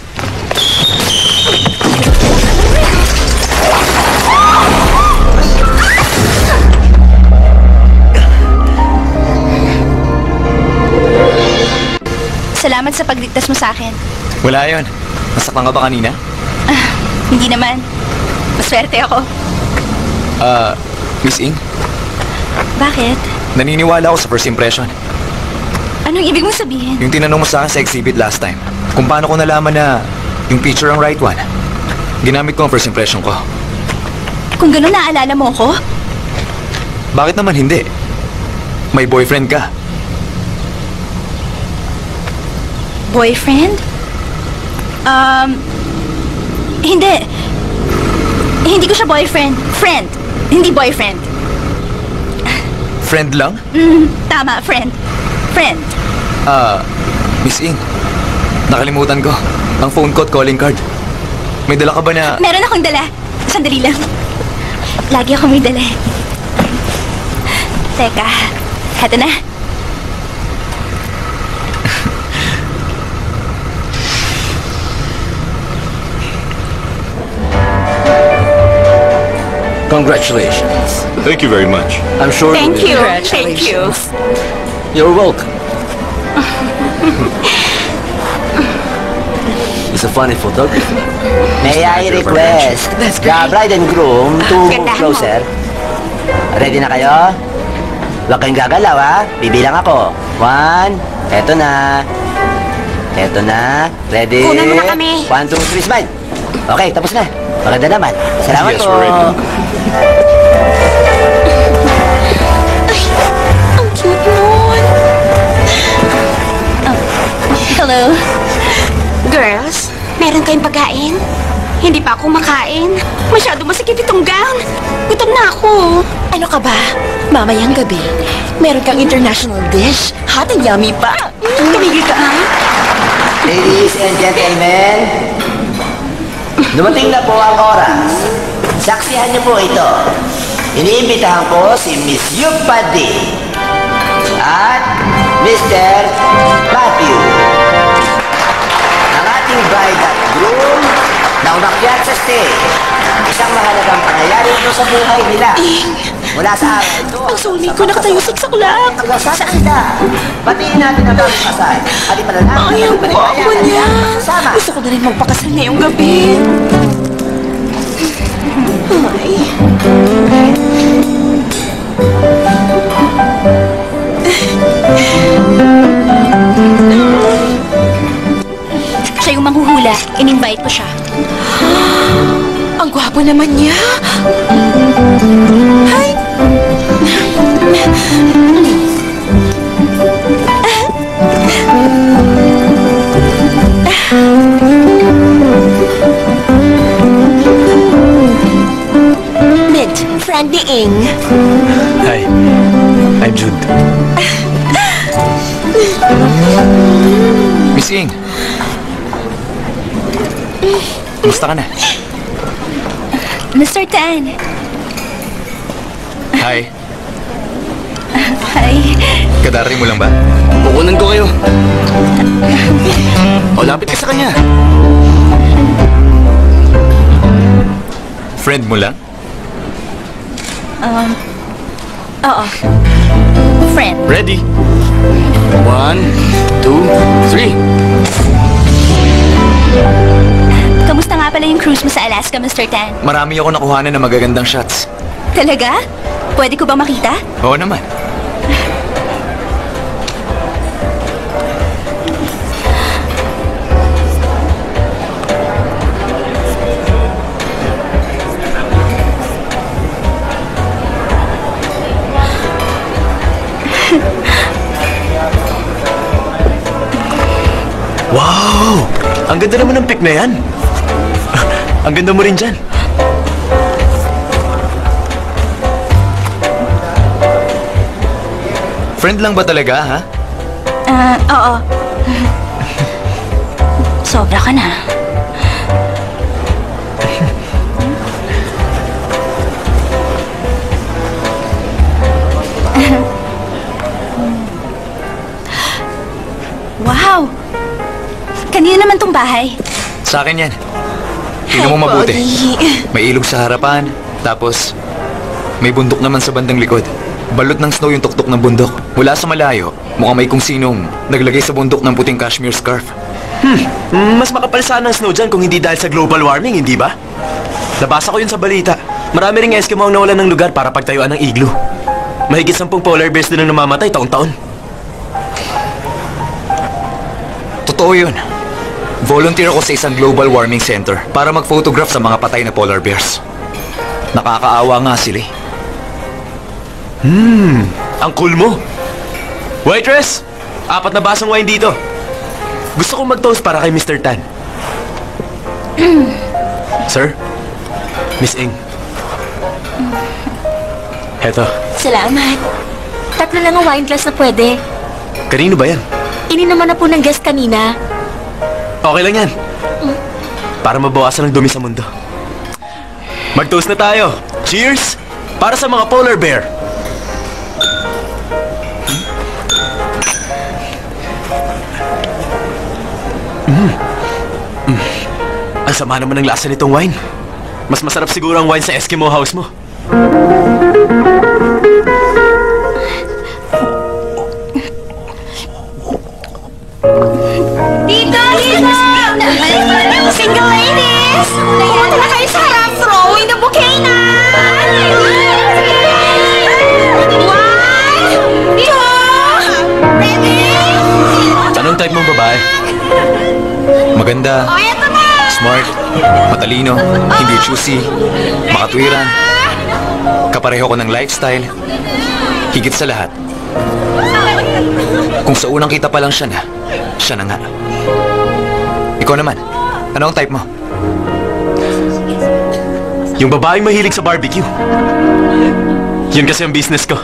Salamat sa pagligtas mo sa akin. Wala yon. Nasaktan ka ba kanina? Ah, hindi naman. Maswerte ako. Ah, Miss Ing, Bakit? naniniwala ako sa first impression. Anong ibig mong sabihin? Yung tinanong mo sa akin sa exhibit last time, kung paano ko nalaman na yung picture ang right one. Ginamit ko ang first impression ko. Kung gano'n naalala mo ko? Bakit naman hindi? May boyfriend ka. Boyfriend? Um, hindi. Eh, hindi ko siya boyfriend. Friend. Hindi boyfriend. Friend lang? Mm, tama, friend. Friend. Ah, Miss Ing. Nakalimutan ko. Ang phone ko at calling card. May dala ka ba na... Meron akong dala. Sandali lang. Lagi ako may dala. Teka, heto na. Congratulations. Thank you very much. I'm sure... Thank you. Thank you. You're welcome. It's a funny photography. May I request the bride and groom to move Ganda mo. closer? Ready na kayo? Huwag kayong gagalaw, ha? Bibilang ako. One. Eto na. Eto na. Ready? Kunan mo na kami. One, two, three, smile. Okay, tapos na. Maganda naman. Salamat Yes, po. we're ready. Ay, ang cute nun. Hello. Girls, meron kayong pagkain? Hindi pa ako makain. Masyado masikip itong gown. Gutom na ako. Ano ka ba? Mamayang gabi, meron kang international dish. Hot and yummy pa. Tumigil ka, ha? Ladies and gentlemen, dumating na po ang oras. Saksihan niyo po ito. Iniimbitahan ko si Miss Yupadi at Mister Matthew. Ang ating bride at groom na umakyat sa stage. Isang mahalagang pangyayari ito sa buhay nila. Mula sa araw ito. Ang soulmate ko nakatayo sa saklak. Saan sila? Batiin natin ang bagong kasal. At ipanalangin Ay, ang guwapo niya. Gusto ko na rin magpakasal ngayong gabi. Ay. Siya yung manghuhula. In-invite ko siya. Ang gwapo naman niya. Hi. Meet, friend ni Ing. Hi, I'm Jude. Miss Ing. Kumusta ka na? Mister Tan. Hi. Hi. Kadari mo lang ba? Kukunan ko kayo. O, lapit ka sa kanya. Friend mo lang? Um, oo. Friend. Ready? One, two, three. Kamusta nga pala yung cruise mo sa Alaska, Mister Tan? Marami ako nakuhanan ng magagandang shots. Talaga? Pwede ko ba makita? Oo naman. Wow! Ang ganda naman ng pic na yan. Ang ganda mo rin dyan. Friend lang ba talaga, ha? Ah, oo. Sobra ka na. Wow! Kanina naman tong bahay. Sa akin yan. Tingnan mo mabuti. May ilog sa harapan, tapos may bundok naman sa bandang likod. Balot ng snow yung tuktok ng bundok. Mula sa malayo, mukhang may kung sinong naglagay sa bundok ng puting cashmere scarf. Hmm, mas makapal sana ang snow dyan kung hindi dahil sa global warming, hindi ba? Nabasa ko yun sa balita. Marami ring Eskimo ang nawalan ng lugar para pagtayuan ng igloo. Mahigit sampung polar bears din ang namamatay taon-taon. Totoo yun. Volunteer ako sa isang global warming center para mag-photograph sa mga patay na polar bears. Nakakaawa nga sila eh. Hmm, ang cool mo. Waitress, apat na basong wine dito. Gusto kong mag-toast para kay Mister Tan. Sir? Miss Ing. Heto. Salamat. Tatlo lang ang wine glass na pwede. Kanino ba yan? Ininuman na po ng guest kanina. Okay lang yan. Para mabawasan ang dumi sa mundo. Mag-toast na tayo. Cheers! Para sa mga polar bear. Mm. Mm. Ang sama naman ng lasa nitong wine. Mas masarap siguro ang wine sa Eskimo house mo. Dito! Dito! Single ladies! Pumunta na kayo sa harap, throwing the bouquet na! One! Two! Ready? Anong type mong babae? Maganda, O, eto na! smart, matalino, hindi choosy, makatwiran, kapareho ko ng lifestyle, higit sa lahat. Kung sa unang kita pa lang siya na, siya na nga. Ikaw naman, ano ang type mo? Yung babaeng mahilig sa barbecue. Yun kasi ang business ko.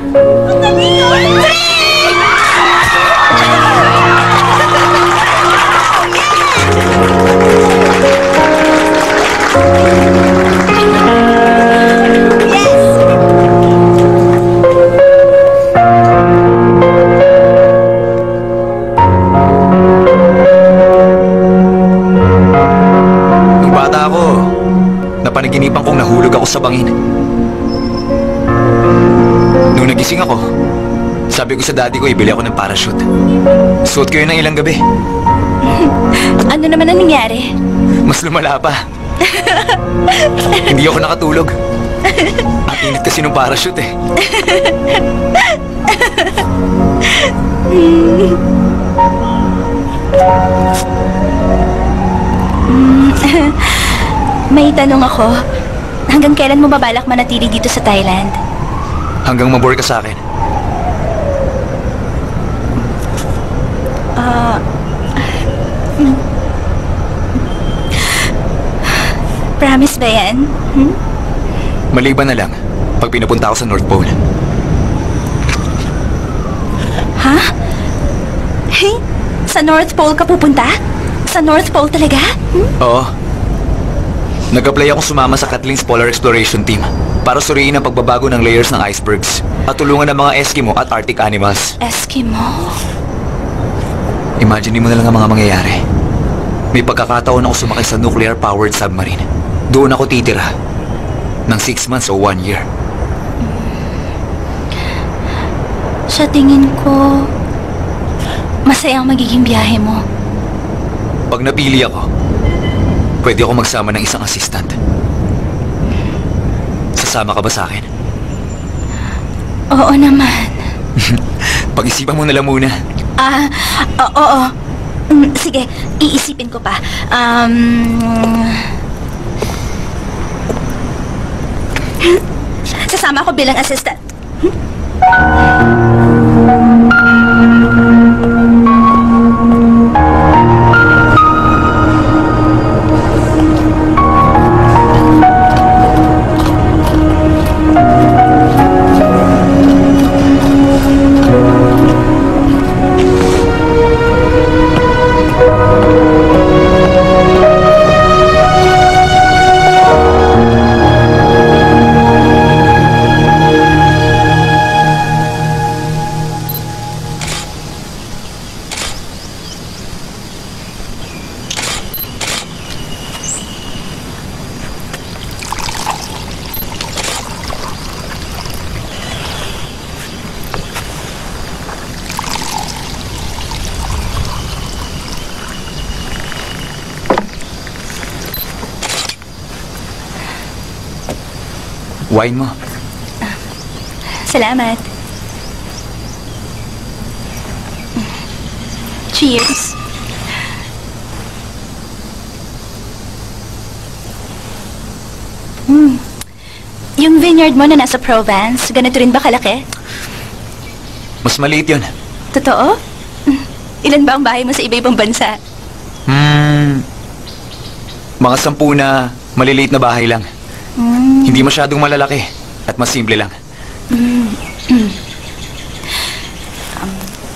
Nung bata ako, napanaginipan kong nahulog ako sa bangin. Nung nagising ako, sabi ko sa daddy ko, ibili ako ng parachute. Suot ko yun ng ilang gabi. Ano naman ang nangyari? Mas lumala pa. Hindi ako nakatulog. Ang init kasi ng parachute eh. May tanong ako. Hanggang kailan mo babalak manatili dito sa Thailand? Hanggang mabore ka sa akin. Ah... hmm. Promise ba yan? Hmm? Maliban na lang pag pinupunta ako sa North Pole. Ha? Hey, sa North Pole ka pupunta? Sa North Pole talaga? Hmm? Oo. Nag-apply akong sumama sa Kathleen's Polar Exploration Team para suriin ang pagbabago ng layers ng icebergs at tulungan ng mga Eskimo at Arctic animals. Eskimo? Imagine mo na lang ang mga mangyayari. May pagkakataon ako sumakay sa nuclear-powered submarine. Doon ako titira ng six months o one year. Sa tingin ko, masaya ang magiging biyahe mo. Pag napili ako, pwede ako magsama ng isang assistant. Sasama ka ba sa akin? Oo naman. Pag-isipan mo na lang muna. Ah, oo, oo. Mm, sige, iisipin ko pa. Um... Sasama ako bilang assistant. Wine mo. Salamat. Cheers. Hmm. Yung vineyard mo na nasa Provence, ganito rin ba kalaki? Mas maliit yun. Totoo? Ilan ba ang bahay mo sa iba-ibang bansa? Hmm... Mga sampu na maliliit na bahay lang. Mm. Hindi masyadong malalaki at mas simple lang. Mm. Mm. Um,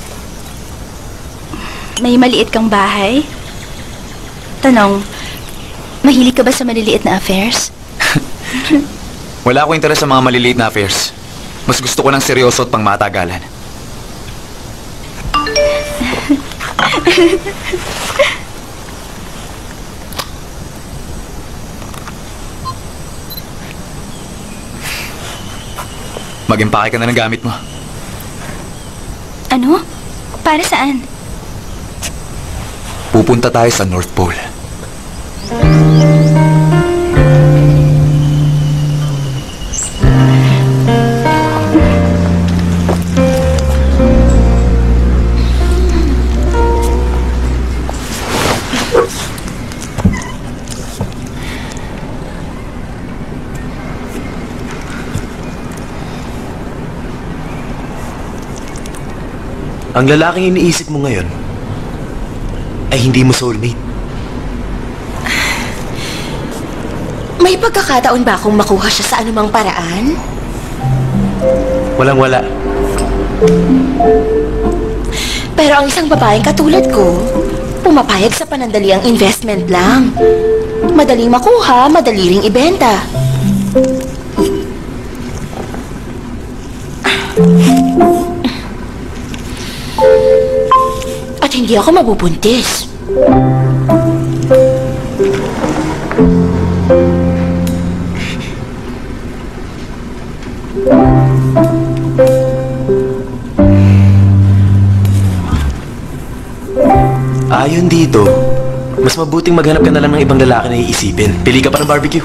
may maliit kang bahay? Tanong, mahilig ka ba sa maliliit na affairs? Wala akong interes sa mga maliliit na affairs. Mas gusto ko ng seryoso at pangmatagalan. Mag-impake ka na ng gamit mo. Ano? Para saan? Pupunta tayo sa North Pole. Ang lalaking iniisip mo ngayon ay hindi mo soulmate. May pagkakataon ba akong makuha siya sa anumang paraan? Walang-wala. Pero ang isang babaeng katulad ko, pumapayag sa panandaliang investment lang. Madaling makuha, madali ring ibenta. At hindi ako mabubuntis. Ayon dito, mas mabuting maghanap ka na lang ng ibang lalaki na iisipin. Pili ka pa ng barbecue.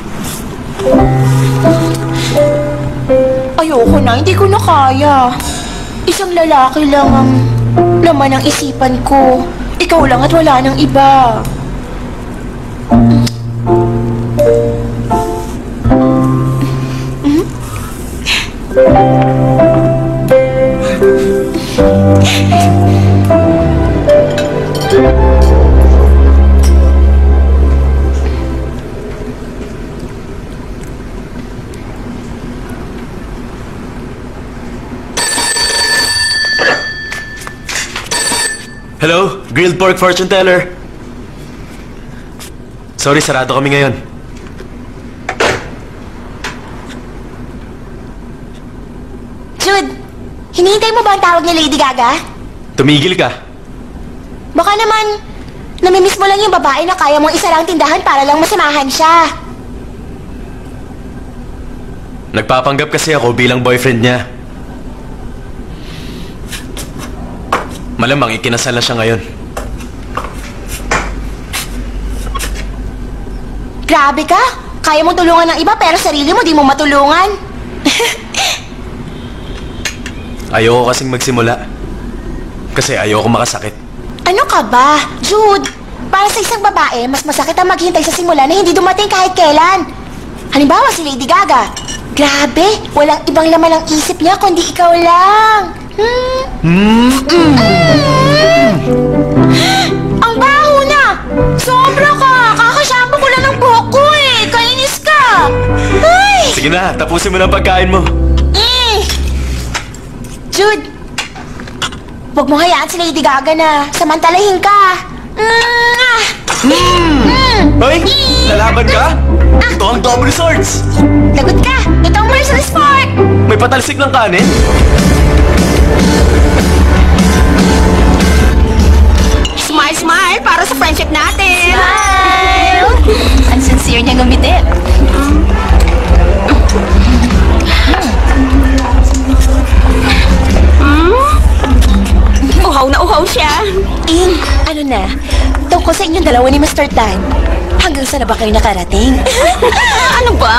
Ayoko na, hindi ko na kaya. Isang lalaki lang ang laman ng isipan ko. Ikaw lang at wala nang iba. Hmm? Hello, grilled pork fortune teller. Sorry, sarado kami ngayon. Jude, hinihintay mo ba ang tawag ni Lady Gaga? Tumigil ka. Baka naman, namimiss mo lang yung babae na kaya mong isarang tindahan para lang masamahan siya. Nagpapanggap kasi ako bilang boyfriend niya. Malamang ikinasal na siya ngayon. Grabe ka! Kaya mo tulungan ng iba pero sarili mo di mo matulungan. Ayoko kasing magsimula. Kasi ayoko makasakit. Ano ka ba? Jude, para sa isang babae, mas masakit ang maghintay sa simula na hindi dumating kahit kailan. Halimbawa si Lady Gaga. Grabe, walang ibang laman ng isip niya kundi ikaw lang. Hmm? Mm. Mm. Ang baho na! Sobra ka! Kakashampoo ko lang ng buhok ko eh! Kainis ka! Ay! Sige na, tapusin mo na ang pagkain mo. Mm. Jude, huwag mo hayaan si Lady Gaga na samantalahin ka. Mm. Ah. Mm. Mm. Hoy, lalaban ka? Ah. Ito ang double swords. Lagot ka! Ito ang martial sport! May patalsik ng kanin? Smile, smile para sa friendship natin. Smile! Ang sincere niya ngumiti. Hmm? Uhaw na uhaw siya. Ing, ano na? Tungkol sa inyong dalawa ni Mister Tan. Hanggang saan na ba kayo nakarating? Ano ba?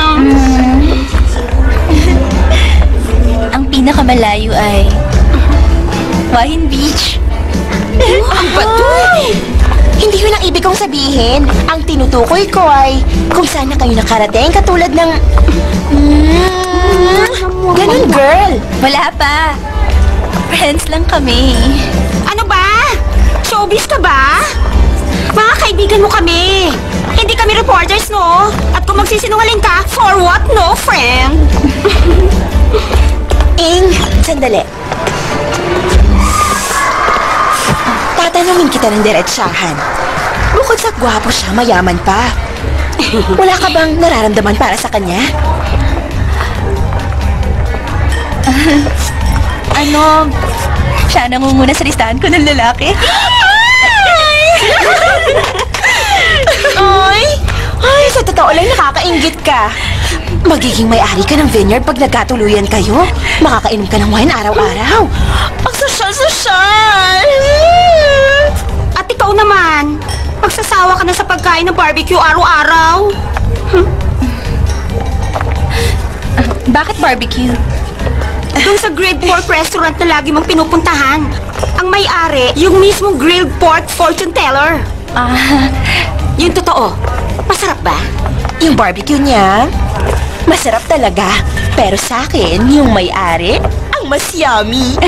Ang pinakamalayo ay Wahin Beach. Ang bato! Hindi yun ang ibig kong sabihin. Ang tinutukoy ko ay kung saan na kayo nakarating katulad ng... Mm, ganun, girl! Wala pa. Friends lang kami. Ano ba? Showbiz ka ba? Mga kaibigan mo kami. Hindi kami reporters, no? At kung magsisinungaling ka, for what, no, friend? Ing, sandali. Tatanungin kita ng diretsahan. Bukod sa gwapo siya, mayaman pa. Wala ka bang nararamdaman para sa kanya? Ano, siya nangunguna sa listahan ko ng lalaki. Ay! Ay, sa totoo lang nakakainggit ka. Magiging may-ari ka ng vineyard pag nagkatuluyan kayo. Makakainom ka ng wine araw-araw. Ang sosyal-sosyal! At ikaw naman, magsasawa ka na sa pagkain ng barbecue araw-araw. Hmm? Uh, bakit barbecue? Doon sa grilled pork restaurant na lagi mong pinupuntahan. Ang may-ari, yung mismong grilled pork fortune teller. Ah, yung totoo. Masarap ba? Yung barbecue niya, masarap talaga. Pero sa akin, yung may-ari, ang mas yummy.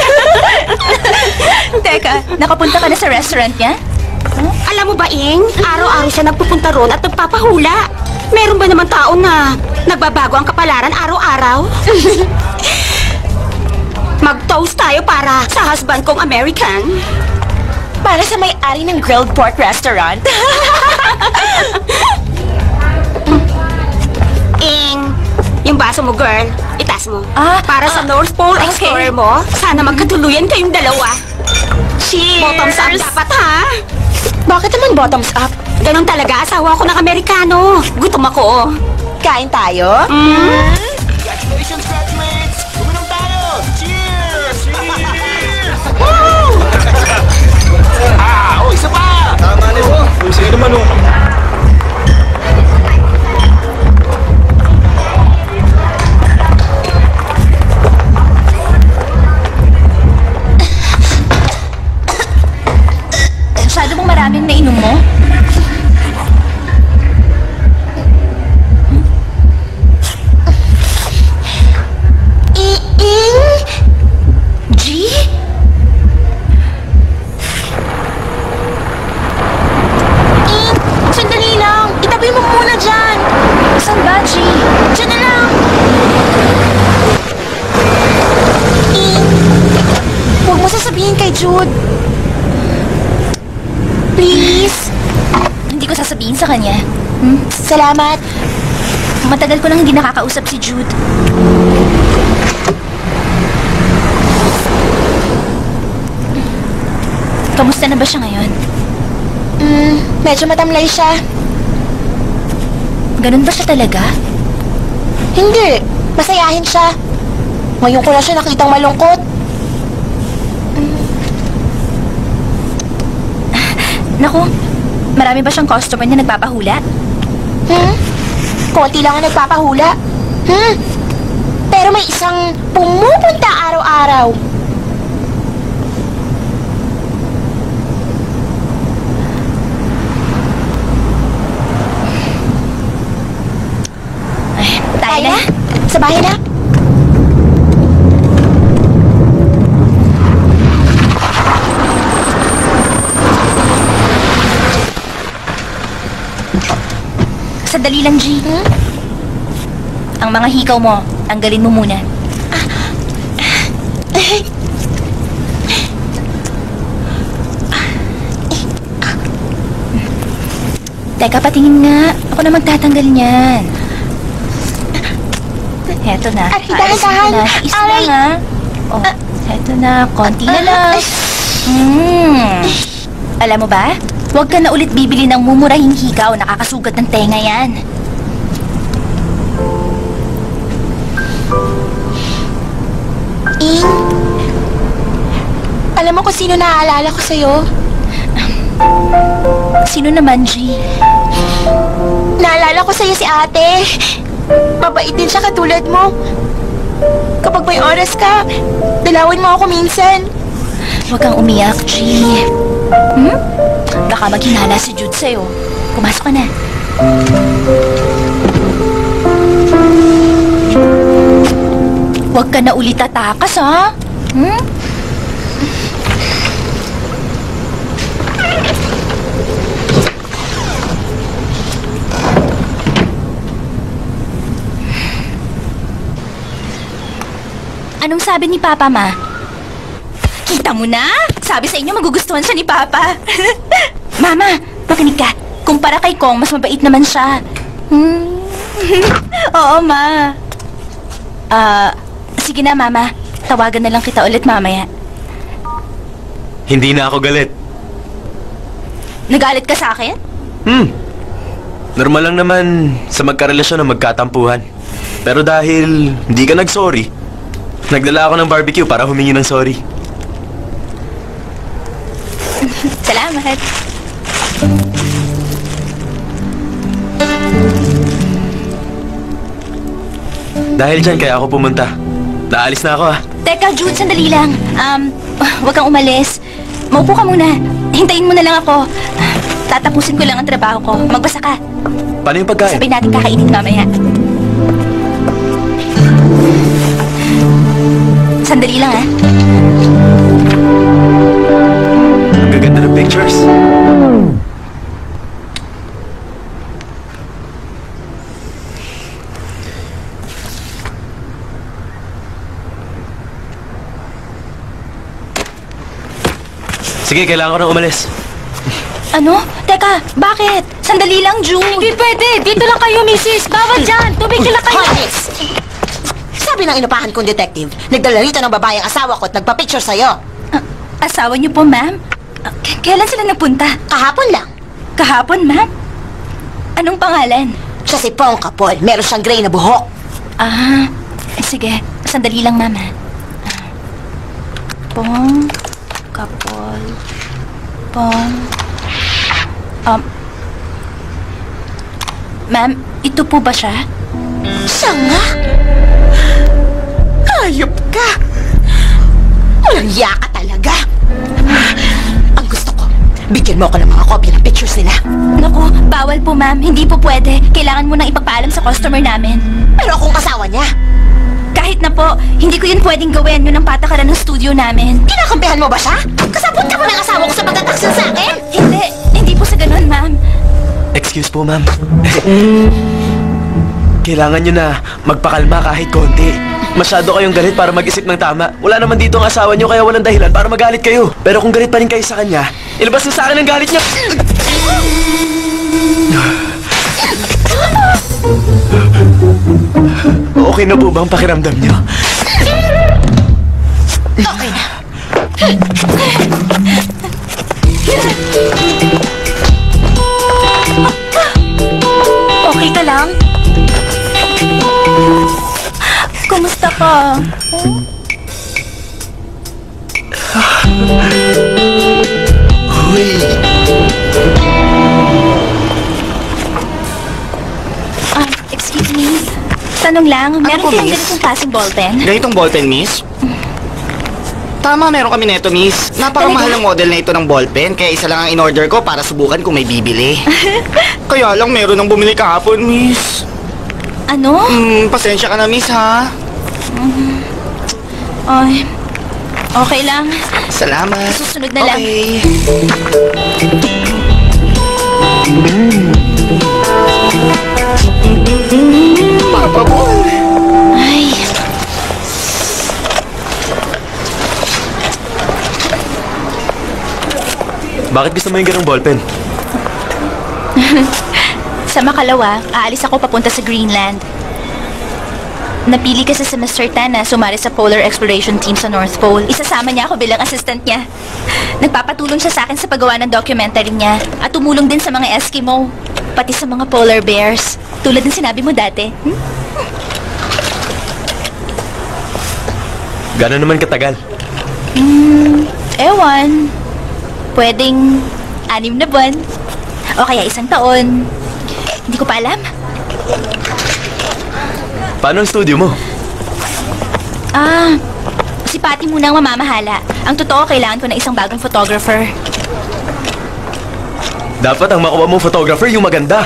Teka, nakapunta ka na sa restaurant niya? Huh? Alam mo ba, Ing? Araw-araw siya nagpupunta ron at nagpapahula. Meron ba naman tao na nagbabago ang kapalaran araw-araw? Mag-toast tayo para sa husband kong American. Para sa may-ari ng grilled pork restaurant. Ing, yung baso mo, girl, itaas mo. Ah, para sa ah, North Pole okay. Explorer mo, sana magkatuluyan kayong dalawa. Cheers! Bottoms up dapat, ha? Bakit naman bottoms up? Ganon talaga, asawa ko ng Amerikano. Gutom ako. Kain tayo? Mm. Congratulations, graduates! Uminom tayo! Cheers! Cheers! Ah! Oh, isa pa! Tama na po. Sige naman, oh. Masyado mong maraming nainom mo? I-ing? G? Ing, sandali lang. Itabi mo muna dyan. Saan ba, G? Dyan na lang. Ing, huwag mo sasabihin kay Jude. Please. Hindi ko sasabihin sa kanya. Hmm? Salamat. Matagal ko nang hindi nakakausap si Jude. Kamusta na ba siya ngayon? Hmm, medyo matamlay siya. Ganun ba siya talaga? Hindi. Masayahin siya. Ngayon ko na siya nakitang malungkot. Naku, marami ba siyang customer na nagpapahula? Hmm? Konti lang ang nagpapahula. Hmm? Pero may isang pumupunta araw-araw. Ay, tayo na. Sa bahay na. Sandali lang, G. Hmm? Ang mga hikaw mo, tanggalin mo muna. Teka, patingin nga. Ako na magtatanggal niyan. Heto na. Aray, Ayos dahan-dahan. na. Is na Aray. nga. Oh, heto na. Konti na lang. Hmm. Alam mo ba? Huwag ka na ulit bibili ng mumurahing hikaw. Nakakasugat ng tenga yan. Ing, alam mo kung sino naaalala ko sa'yo? Sino naman, G? Naalala ko sa'yo si ate. Mabait din siya katulad mo. Kapag may oras ka, dalawin mo ako minsan. Huwag kang umiyak, G. Hmm? Baka maghinala si Jude sa'yo. Pumasok ka na. Huwag ka na ulit tatakas, ha? Hmm? Anong sabi ni Papa, Ma? Kita mo na? Sabi sa inyo magugustuhan siya ni Papa. Mama, makinig ka. Kumpara kay Kong, mas mabait naman siya. Hmm. Oo, Ma. Ah, sige na, Mama. Tawagan na lang kita ulit mamaya. Hindi na ako galit. Nagalit ka sa akin? Hmm. Normal lang naman sa magkarelasyon na magkatampuhan. Pero dahil hindi ka nag-sorry, nagdala ako ng barbecue para humingi ng sorry. Salamat. Dahil dyan kaya ako pumunta. Naalis na ako ah. Teka, Jude, sandali lang. Um, huwag kang umalis. Maupo ka muna. Hintayin mo na lang ako. Tatapusin ko lang ang trabaho ko. Magbasa ka. Paano yung pagkain? Sabay natin kakainin mamaya. Sandali lang, ah. Ang gaganda ng pictures. Sige, kailangan ko nang umalis. Ano? Teka, bakit? Sandali lang, Jude. Hindi pwede. Dito lang kayo, missus. Bawal dyan. Tumigil lang kayo. Honest. Sabi ng inupahan kong detective, nagdala rito ng babaeng asawa ko at nagpa-picture sa'yo. Uh, asawa niyo po, ma'am? Uh, kailan sila nagpunta? Kahapon lang. Kahapon, ma'am? Anong pangalan? Siya si Pong Kapol. Meron siyang gray na buhok. Ah, sige. Sandali lang, ma'am, ha? Pong Kapol. Pong... Um... Ma'am, ito po ba siya? Siya nga? Hayop ka! Walang iya ka talaga! Ang gusto ko, bigyan mo ako ng mga kopya ng pictures nila. Naku, bawal po, ma'am. Hindi po pwede. Kailangan mo nang ipagpaalam sa customer namin. Pero akong asawa niya. Kahit na po, hindi ko yun pwedeng gawin. Yun ang patakaran ng studio namin. Kinakampihan mo ba siya? Kasabot ka mo ng asawa ko sa pagtataksil sa akin? Hindi. Hindi po sa ganun, ma'am. Excuse po, ma'am. Kailangan nyo na magpakalma kahit konti. Masyado kayong galit para mag-isip ng tama. Wala naman dito ang asawa nyo kaya walang dahilan para magalit kayo. Pero kung galit pa rin kayo sa kanya, ilabas na sa akin ang galit niya. Okay na po ba ang pakiramdam nyo? Okay na. Okay ka lang? Kumusta ka? Uy! Ah, excuse me. Tanong lang, meron po, kayong miss? ganitong klaseng ballpen? Ganitong ballpen, miss? Tama, meron kami neto, miss. Napakamahal ng model na ito ng ballpen, kaya isa lang ang in-order ko para subukan kung may bibili. Kaya lang meron ng bumili kahapon, miss. Ano? Hmm, pasensya ka na, miss, ha? Mm. Ay, okay lang. Salamat. Susunod na lang. Okay. Papa mo. Ay. Bakit gusto mo yung ganong ballpen? Sa makalawa, aalis ako papunta sa Greenland. Napili kasi si Mister Tan na sumali sa Polar Exploration Team sa North Pole. Isasama niya ako bilang assistant niya. Nagpapatulong siya sa akin sa paggawa ng documentary niya at tumulong din sa mga Eskimo, pati sa mga polar bears, tulad ng sinabi mo dati. Hmm? Gano'n naman katagal? Hmm, ewan. Pwedeng anim na buwan. O kaya isang taon. Hindi ko pa alam. Paano ang studio mo? Ah, si Patty muna ang mamamahala. Ang totoo, kailangan ko na isang bagong photographer. Dapat ang makuha mong photographer yung maganda.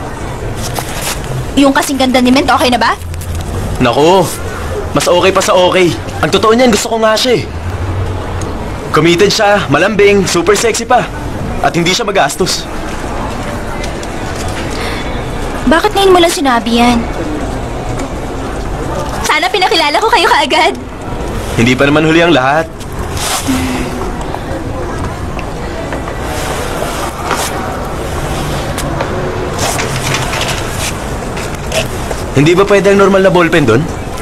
Yung kasing ganda ni Mint, okay na ba? Naku, mas okay pa sa okay. Ang totoo niyan, gusto ko nga siya eh. Committed siya, malambing, super sexy pa. At hindi siya magastos. Bakit ngayon mo lang sinabi yan? Sana pinakilala ko kayo kaagad. Hindi pa naman huli ang lahat. Hindi ba pwede ang normal na ballpen doon?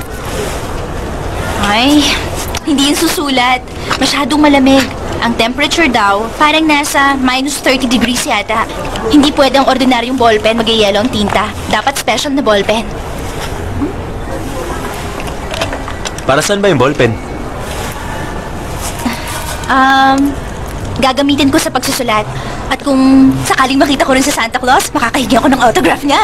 Ay, hindi yun susulat. Masyadong malamig. Ang temperature daw, parang nasa minus thirty degrees yata. Hindi pwede ang ordinaryong ballpen mag-yellow ang tinta. Dapat special na ballpen. Para saan ba yung ballpen? Um, gagamitin ko sa pagsusulat. At kung sakaling makita ko rin sa Santa Claus, makakahingi ako ng autograph niya.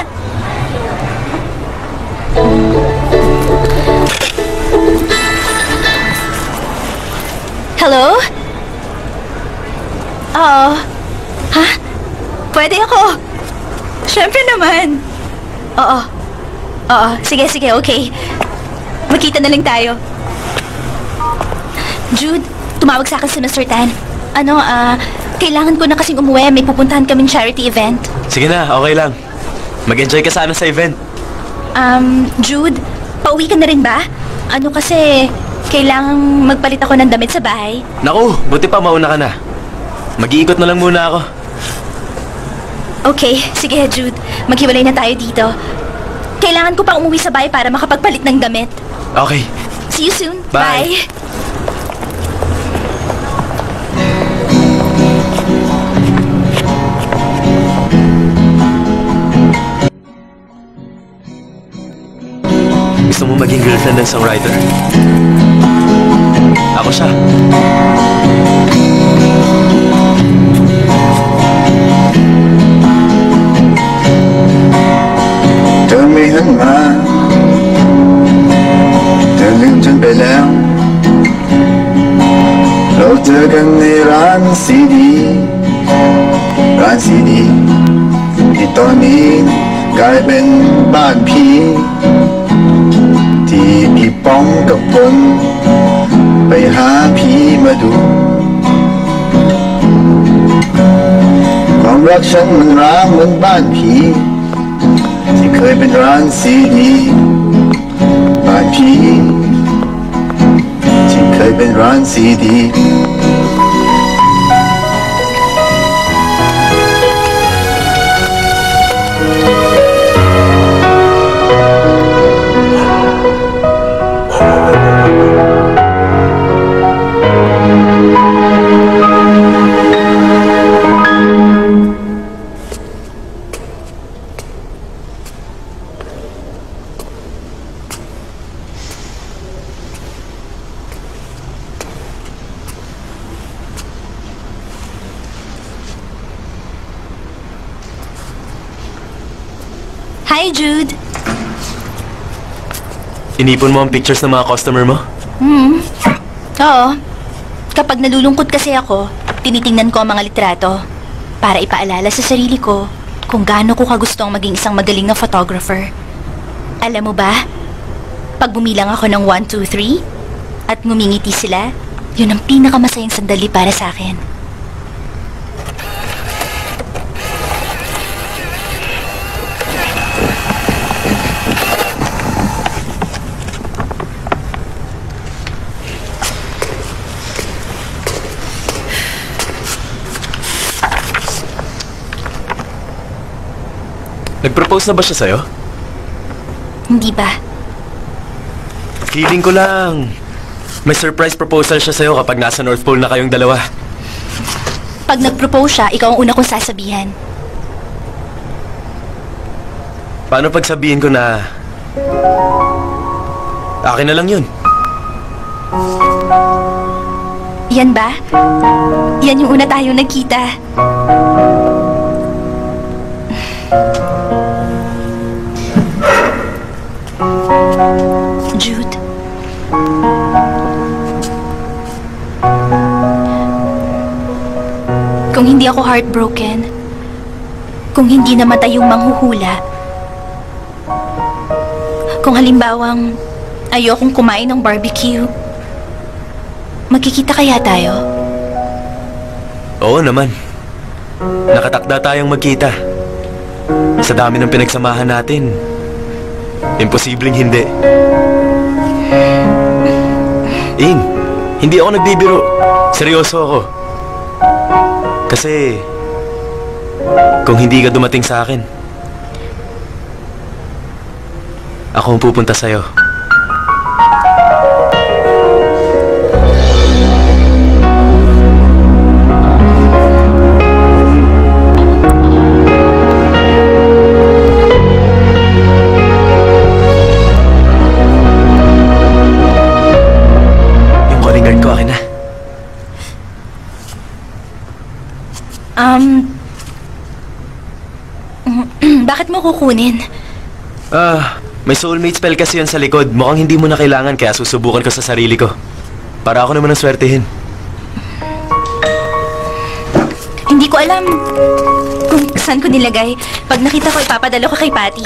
Hello? Oo. Ha? Pwede ako. Siyempre naman. Oo. Oo. Sige, sige, okay. Magkita na lang tayo. Jude, tumawag sa akin si Mister Tan. Ano, ah, uh, kailangan ko na kasing umuwi. May pupuntahan kaming charity event. Sige na, okay lang. Mag-enjoy ka sana sa event. Um, Jude, pauwi ka na rin ba? Ano kasi, kailangang magpalit ako ng damit sa bahay. Naku, buti pa mauna ka na. Mag-iikot na lang muna ako. Okay, sige Jude. Maghiwalay na tayo dito. Kailangan ko pang umuwi sa bahay para makapagpalit ng damit. Okay. See you soon. Bye. Bye. Gusto mo maging girlfriend ng songwriter? Ako siya. เธอไม่หันมาเธอลืมฉันไปแล้วเราเจอกันในร้านซีดีร้านซีดีที่ตอนนี้กลายเป็นบ้านผีที่พี่ป้องกับผมไปหาผีมาดูความรักฉันมันร้างเหมือนบ้านผีที่เคยเป็นร้านซีดีบ้านผีที่เคยเป็นร้านซีดี Hi, Jude. Inipon mo ang pictures ng mga customer mo? Hmm. Oo. Kapag nalulungkot kasi ako, tinitingnan ko ang mga litrato para ipaalala sa sarili ko kung gaano ko kagustong maging isang magaling na photographer. Alam mo ba, pag bumilang ako ng one, two, three at ngumingiti sila, yun ang pinakamasayang sandali para sa akin. Nag-propose na ba siya sa'yo? Hindi ba? Feeling ko lang. May surprise proposal siya sa'yo kapag nasa North Pole na kayong dalawa. Pag nag-propose siya, ikaw ang una kong sasabihan. Paano pag sabihin ko na akin na lang yun? Yan ba? Yan yung una tayong nagkita. Jude. Kung hindi ako heartbroken, kung hindi namatay yung manghuhula, kung halimbawang ayokong kumain ng barbecue, magkikita kaya tayo? Oo naman. Nakatakda tayong magkita. Sa dami ng pinagsamahan natin, imposibleng hindi. Ing, hindi ako nagbibiro. Seryoso ako. Kasi, kung hindi ka dumating sa akin, ako ang pupunta sa'yo. Um, bakit mo kukunin? Ah, may soulmate spell kasi yan sa likod. Mukhang hindi mo na kailangan kaya susubukan ko sa sarili ko. Para ako naman ang swertehin. Hindi ko alam kung saan ko nilagay. Pag nakita ko, ipapadala ko kay Patty.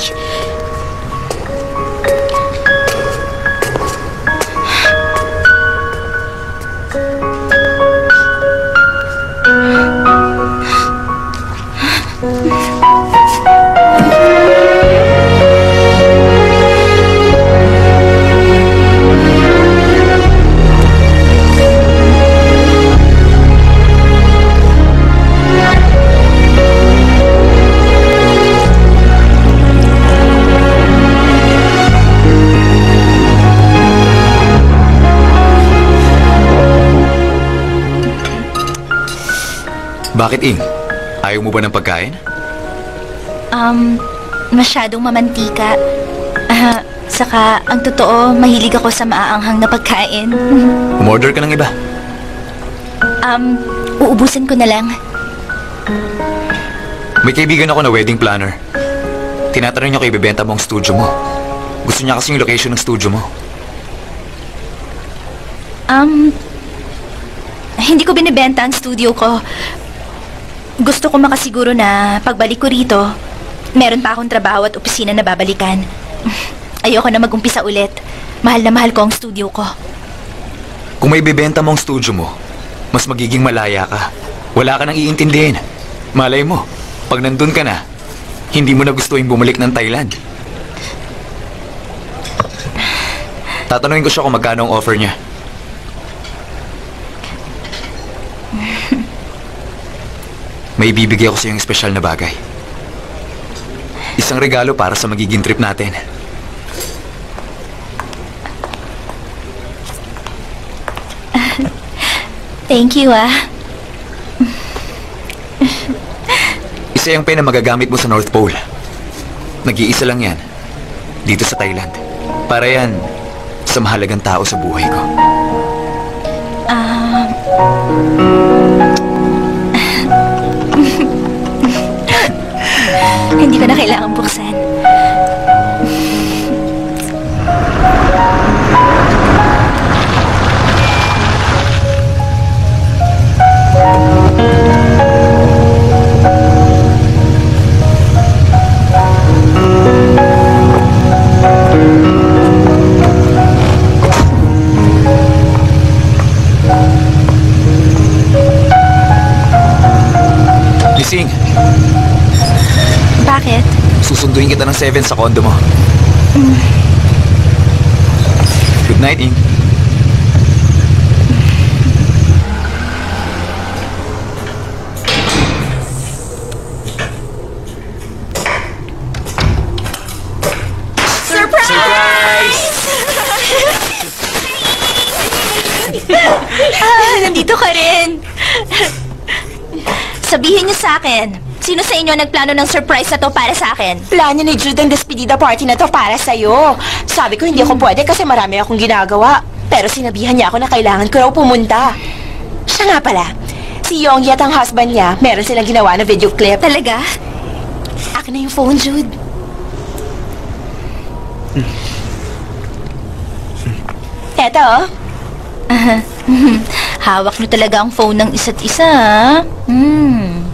Bakit, Ing? Ayaw mo ba ng pagkain? Um, masyadong mamantika. Ah, saka, ang totoo, mahilig ako sa maaanghang na pagkain. Umorder ka ng iba. Um, uubusin ko na lang. May kaibigan ako na wedding planner. Tinatanong niya kung ibibenta mo ang studio mo. Gusto niya kasi yung location ng studio mo. Um, hindi ko binibenta ang studio ko. Gusto ko makasiguro na pagbalik ko rito, meron pa akong trabaho at opisina na babalikan. Ayoko na mag-umpisa ulit. Mahal na mahal ko ang studio ko. Kung may bibenta mo ang studio mo, mas magiging malaya ka. Wala ka nang iintindihin. Malay mo, pag nandun ka na, hindi mo na gusto yung bumalik ng Thailand. Tatanungin ko siya kung magkano ang offer niya. May ibibigay ako sa iyong espesyal na bagay. Isang regalo para sa magiging trip natin. Thank you, ah. Isa yung pen na magagamit mo sa North Pole. Nag-iisa lang yan. Dito sa Thailand. Para yan sa mahalagang tao sa buhay ko. Ah... Hindi ko na kailangan buksan. Gising! Bakit? Susunduin kita ng seven sa kondo mo. Mm. Good night, Ing. Surprise! Ah, nandito ka rin. Sabihin niyo sa akin, sino sa inyo nagplano ng surprise na to para sa akin? Plano ni Jude ang despedida party na to para sa'yo. Sabi ko hindi ako pwede kasi marami akong ginagawa. Pero sinabihan niya ako na kailangan ko raw pumunta. Siya nga pala, si Yonggi at ang husband niya, meron silang ginawa na video clip. Talaga? Akin na yung phone, Jude. Eto, oh. Uh, hawak niyo talaga ang phone ng isa't isa, ha? Hmm.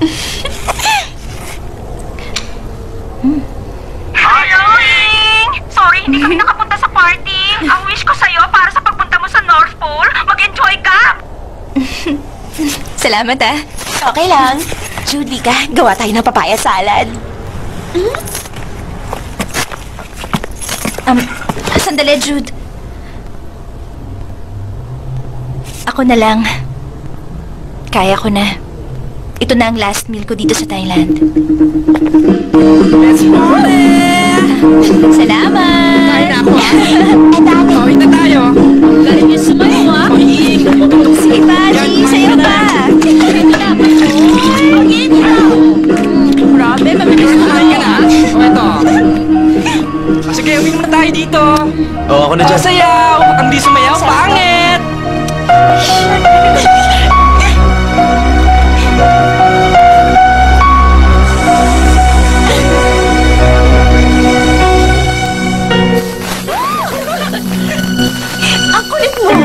Hello, Ing! Sorry, hindi kami nakapunta sa party. Ang wish ko sa'yo para sa pagpunta mo sa North Pole, mag-enjoy ka! Salamat, ah. Okay lang. Jude, ka, gawa tayo ng papaya salad. Hmm? Um, sandali, Jude. Ako na lang. Kaya ko na. Ito na ang last meal ko dito sa Thailand. Let's party! Salamat! Kain na ako, ah. Kawin na tayo. Galing niyo sumayo, ah. Sige pa, G. Sayo pa. Grabe, mabilis na kain ka na. O, ito. Sige, uwi naman tayo dito. Oo, ako na dyan. Sayaw! Ang di sumayaw, pangit! Ang kulit mo!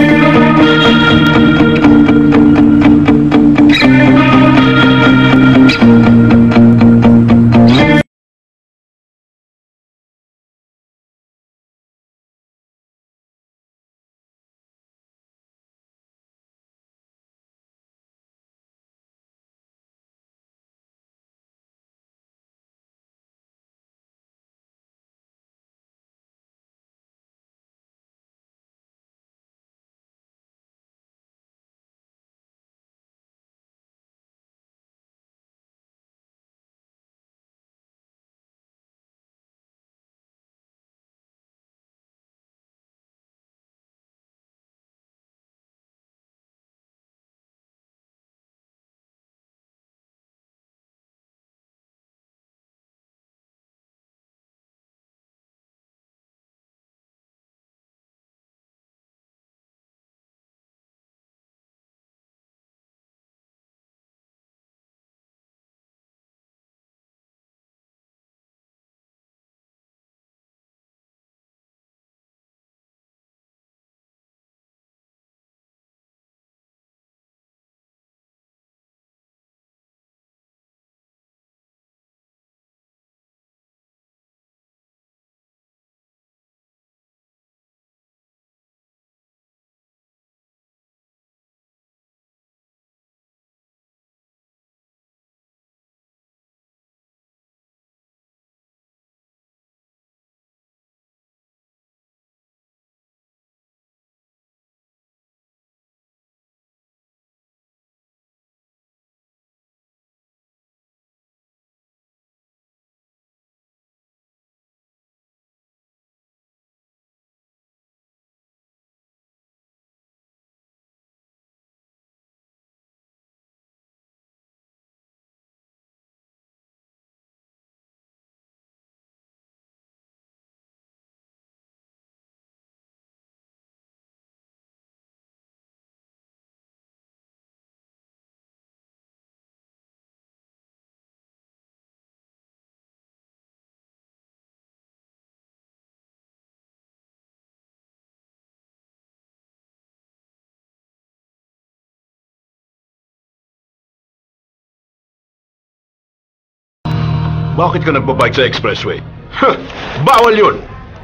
Bakit ka nagbabike sa expressway? Huh, bawal yun!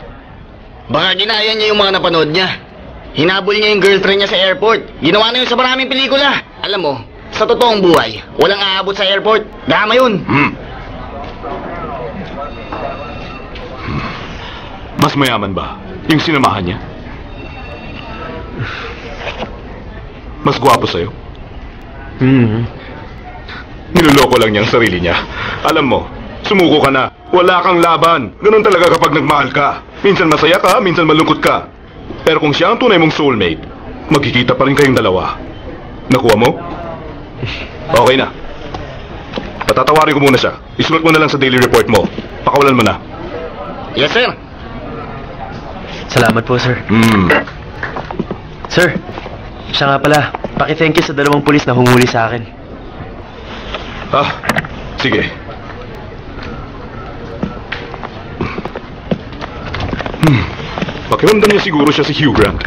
Baka ginaya niya yung mga napanood niya. Hinabol niya yung girlfriend niya sa airport. Ginawa na yun sa maraming pelikula. Alam mo, sa totoong buhay, walang aabot sa airport. Drama yun. Hmm. Mas mayaman ba yung sinamahan niya? Mas gwapo sa'yo? Hmm. Niloloko lang niya ang sarili niya. Alam mo, sumuko ka na. Wala kang laban. Ganun talaga kapag nagmahal ka. Minsan masaya ka, minsan malungkot ka. Pero kung siya ang tunay mong soulmate, magkikita pa rin kayong dalawa. Nakuha mo? Okay na. Patatawarin ko muna siya. Isulat mo na lang sa daily report mo. Pakawalan mo na. Yes, sir. Salamat po, sir. Hmm. Sir, siya nga pala. Paki-thank you sa dalawang pulis na humuli sa akin. Ah, sige. Hmm. Pakiramdam niya siguro siya si Hugh Grant.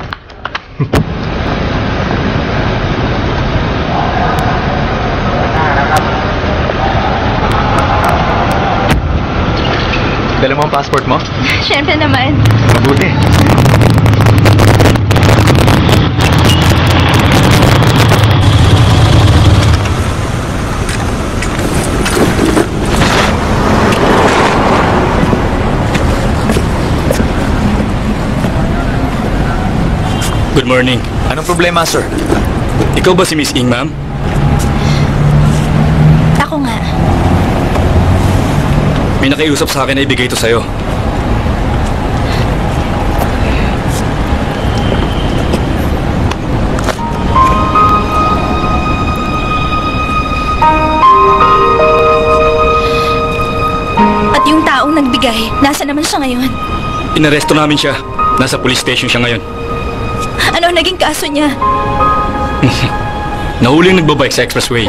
Dala mo ang passport mo? Siyempre naman. Mabuti. Good morning. Anong problema, sir? Ikaw ba si Miss Ing, ma'am? Ako nga. May nakiusap sa akin na ibigay ito sa'yo. At yung taong nagbigay, nasa naman siya ngayon? Inaresto namin siya. Nasa police station siya ngayon. Ano ang naging kaso niya? Nahuling nagbabike sa expressway.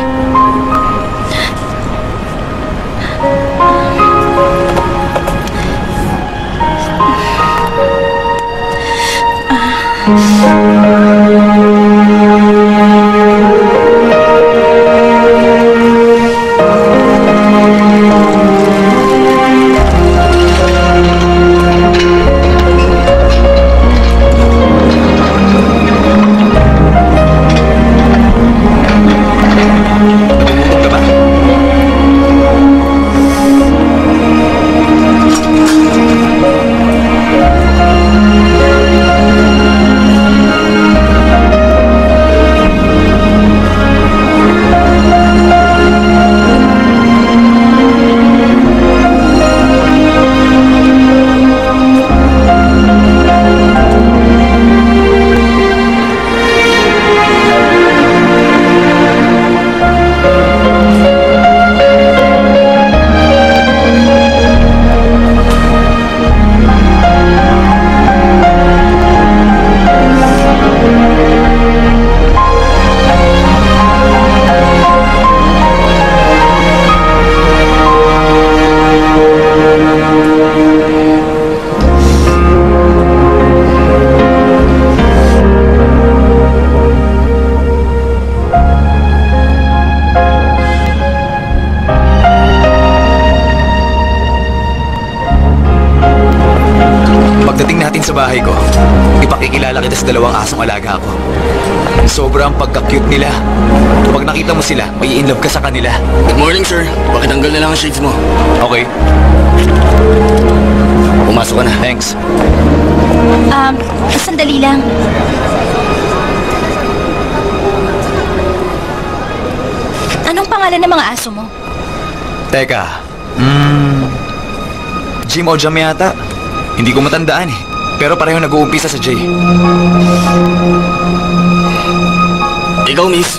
Pagdating natin sa bahay ko, ipakikilala kita sa dalawang asong alaga ko. Sobrang pagka-cute nila. Pag nakita mo sila, may in-love ka sa kanila. Good morning, sir. Pakitanggal na lang ang shades mo. Okay. Pumasok ka na. Thanks. Um, sandali lang. Anong pangalan ng mga aso mo? Teka. Hmm... Jim o Jam yata. Hindi ko matandaan eh. Pero pareho nag-uumpisa sa J. Ikaw, miss.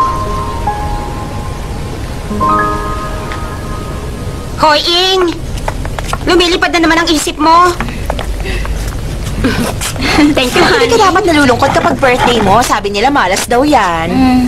Hoy, Ing! Lumilipad na naman ang isip mo. Thank you, honey. Hindi ka dapat nalulungkot kapag birthday mo. Sabi nila malas daw yan. Mm.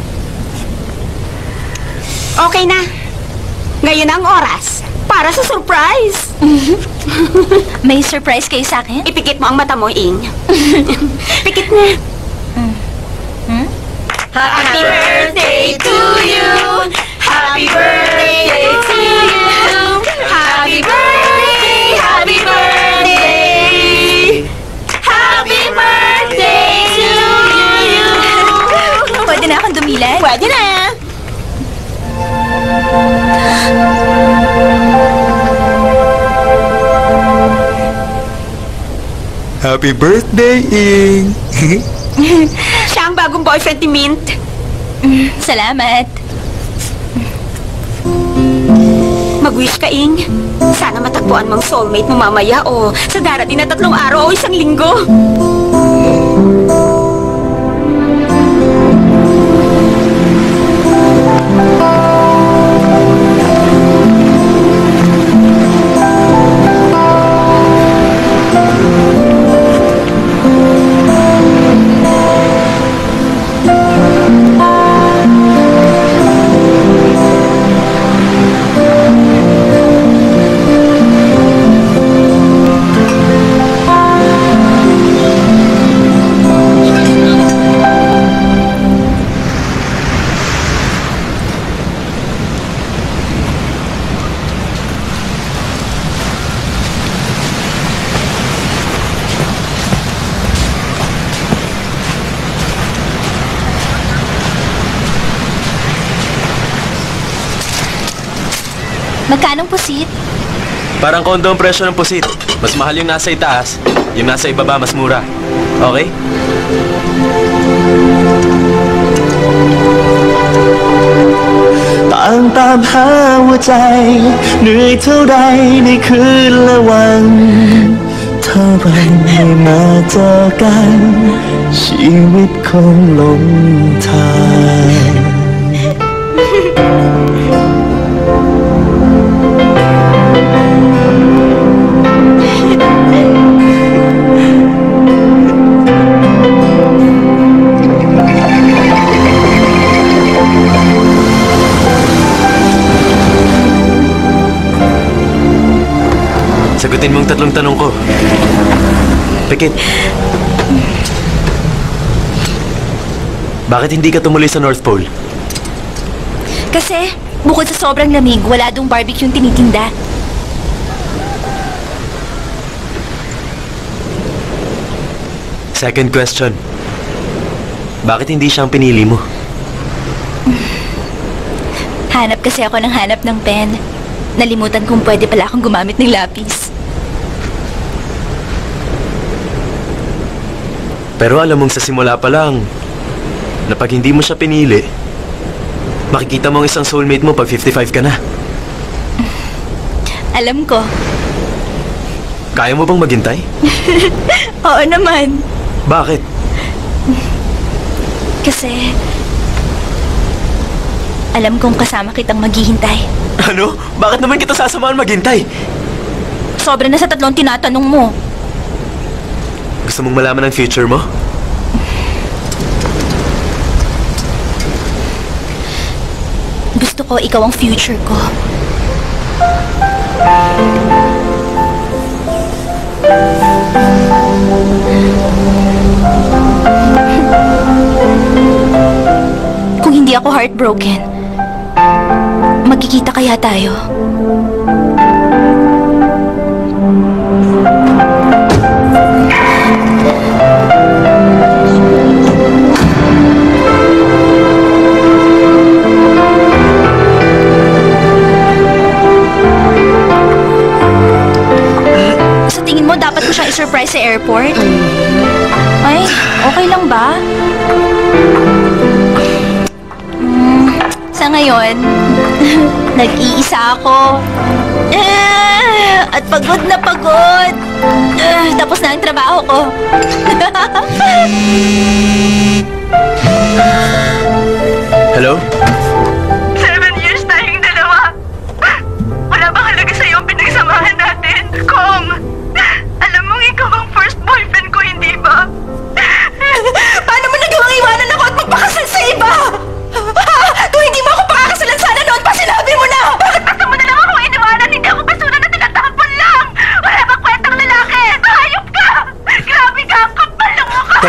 Okay na. Ngayon ang oras para sa surprise. May surprise kayo sa akin? Ipikit mo ang mata mo, Ing. Pikit na. Mm. Hmm? Happy birthday to you. Happy birthday to you. Happy birthday, happy birthday. Happy birthday to you. Pwede na akong dumilan? Pwede na. Happy birthday, Ing! Siya ang bagong boyfriend ni Mint. Salamat. Mag-wish ka, Ing. Sana matagpuan mong soulmate mo mamaya o sa darating na tatlong araw o isang linggo. Magkanong pusit? Parang kondo ang presyo ng pusit. Mas mahal yung nasa itaas, yung nasa ibaba mas mura. Okay? ต่างตามหาหัวใจเหนื่อยเท่าไรในคืนและวันถ้าเราไม่มาเจอกันชีวิตคงหลงทาง Sagutin mong tatlong tanong ko. Pikit. Bakit hindi ka tumuloy sa North Pole? Kasi, bukod sa sobrang lamig, wala dong barbecue yung tinitinda. Second question. Bakit hindi siyang pinili mo? Hanap kasi ako ng hanap ng pen. Nalimutan kung pwede pala akong gumamit ng lapis. Pero alam mong sa simula pa lang, na pag hindi mo siya pinili, makikita mo ang isang soulmate mo pag fifty-five ka na. Alam ko. Kaya mo bang maghintay? Oo naman. Bakit? Kasi, alam kong kasama kitang maghihintay. Ano? Bakit naman kita sasamahan maghintay? Sobra na sa tatlong tinatanong mo. Gusto mong malaman ang future mo? Gusto ko ikaw ang future ko. Kung hindi ako heartbroken, magkikita kaya tayo? Sa tingin mo, dapat ko siyang i-surprise sa airport? Ay, okay lang ba? Sa ngayon, nag-iisa ako. Ah, at pagod na pagod. Ah, tapos na ang trabaho ko. Hello? Seven years tayong dalawa. Wala bang halaga sa'yo ang pinagsamahan natin?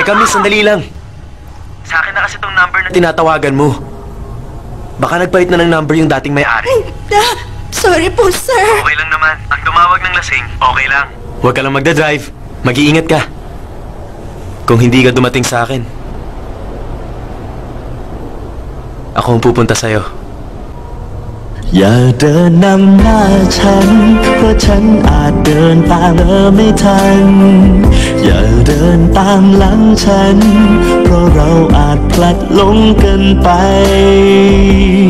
Teka, miss, sandali lang. Sa akin na kasi tong number na tinatawagan mo. Baka nagpalit na ng number yung dating may-ari. Ah, sorry po, sir. Okay lang naman. Ang tumawag ng lasing, okay lang. Huwag ka lang magdadrive. Mag-iingat ka. Kung hindi ka dumating sa akin, ako ang pupunta sa'yo. อย่าเดินนำหน้าฉันเพราะฉันอาจเดินตามเธอไม่ทันอย่าเดินตามหลังฉันเพราะเราอาจพลัดหลงกันไป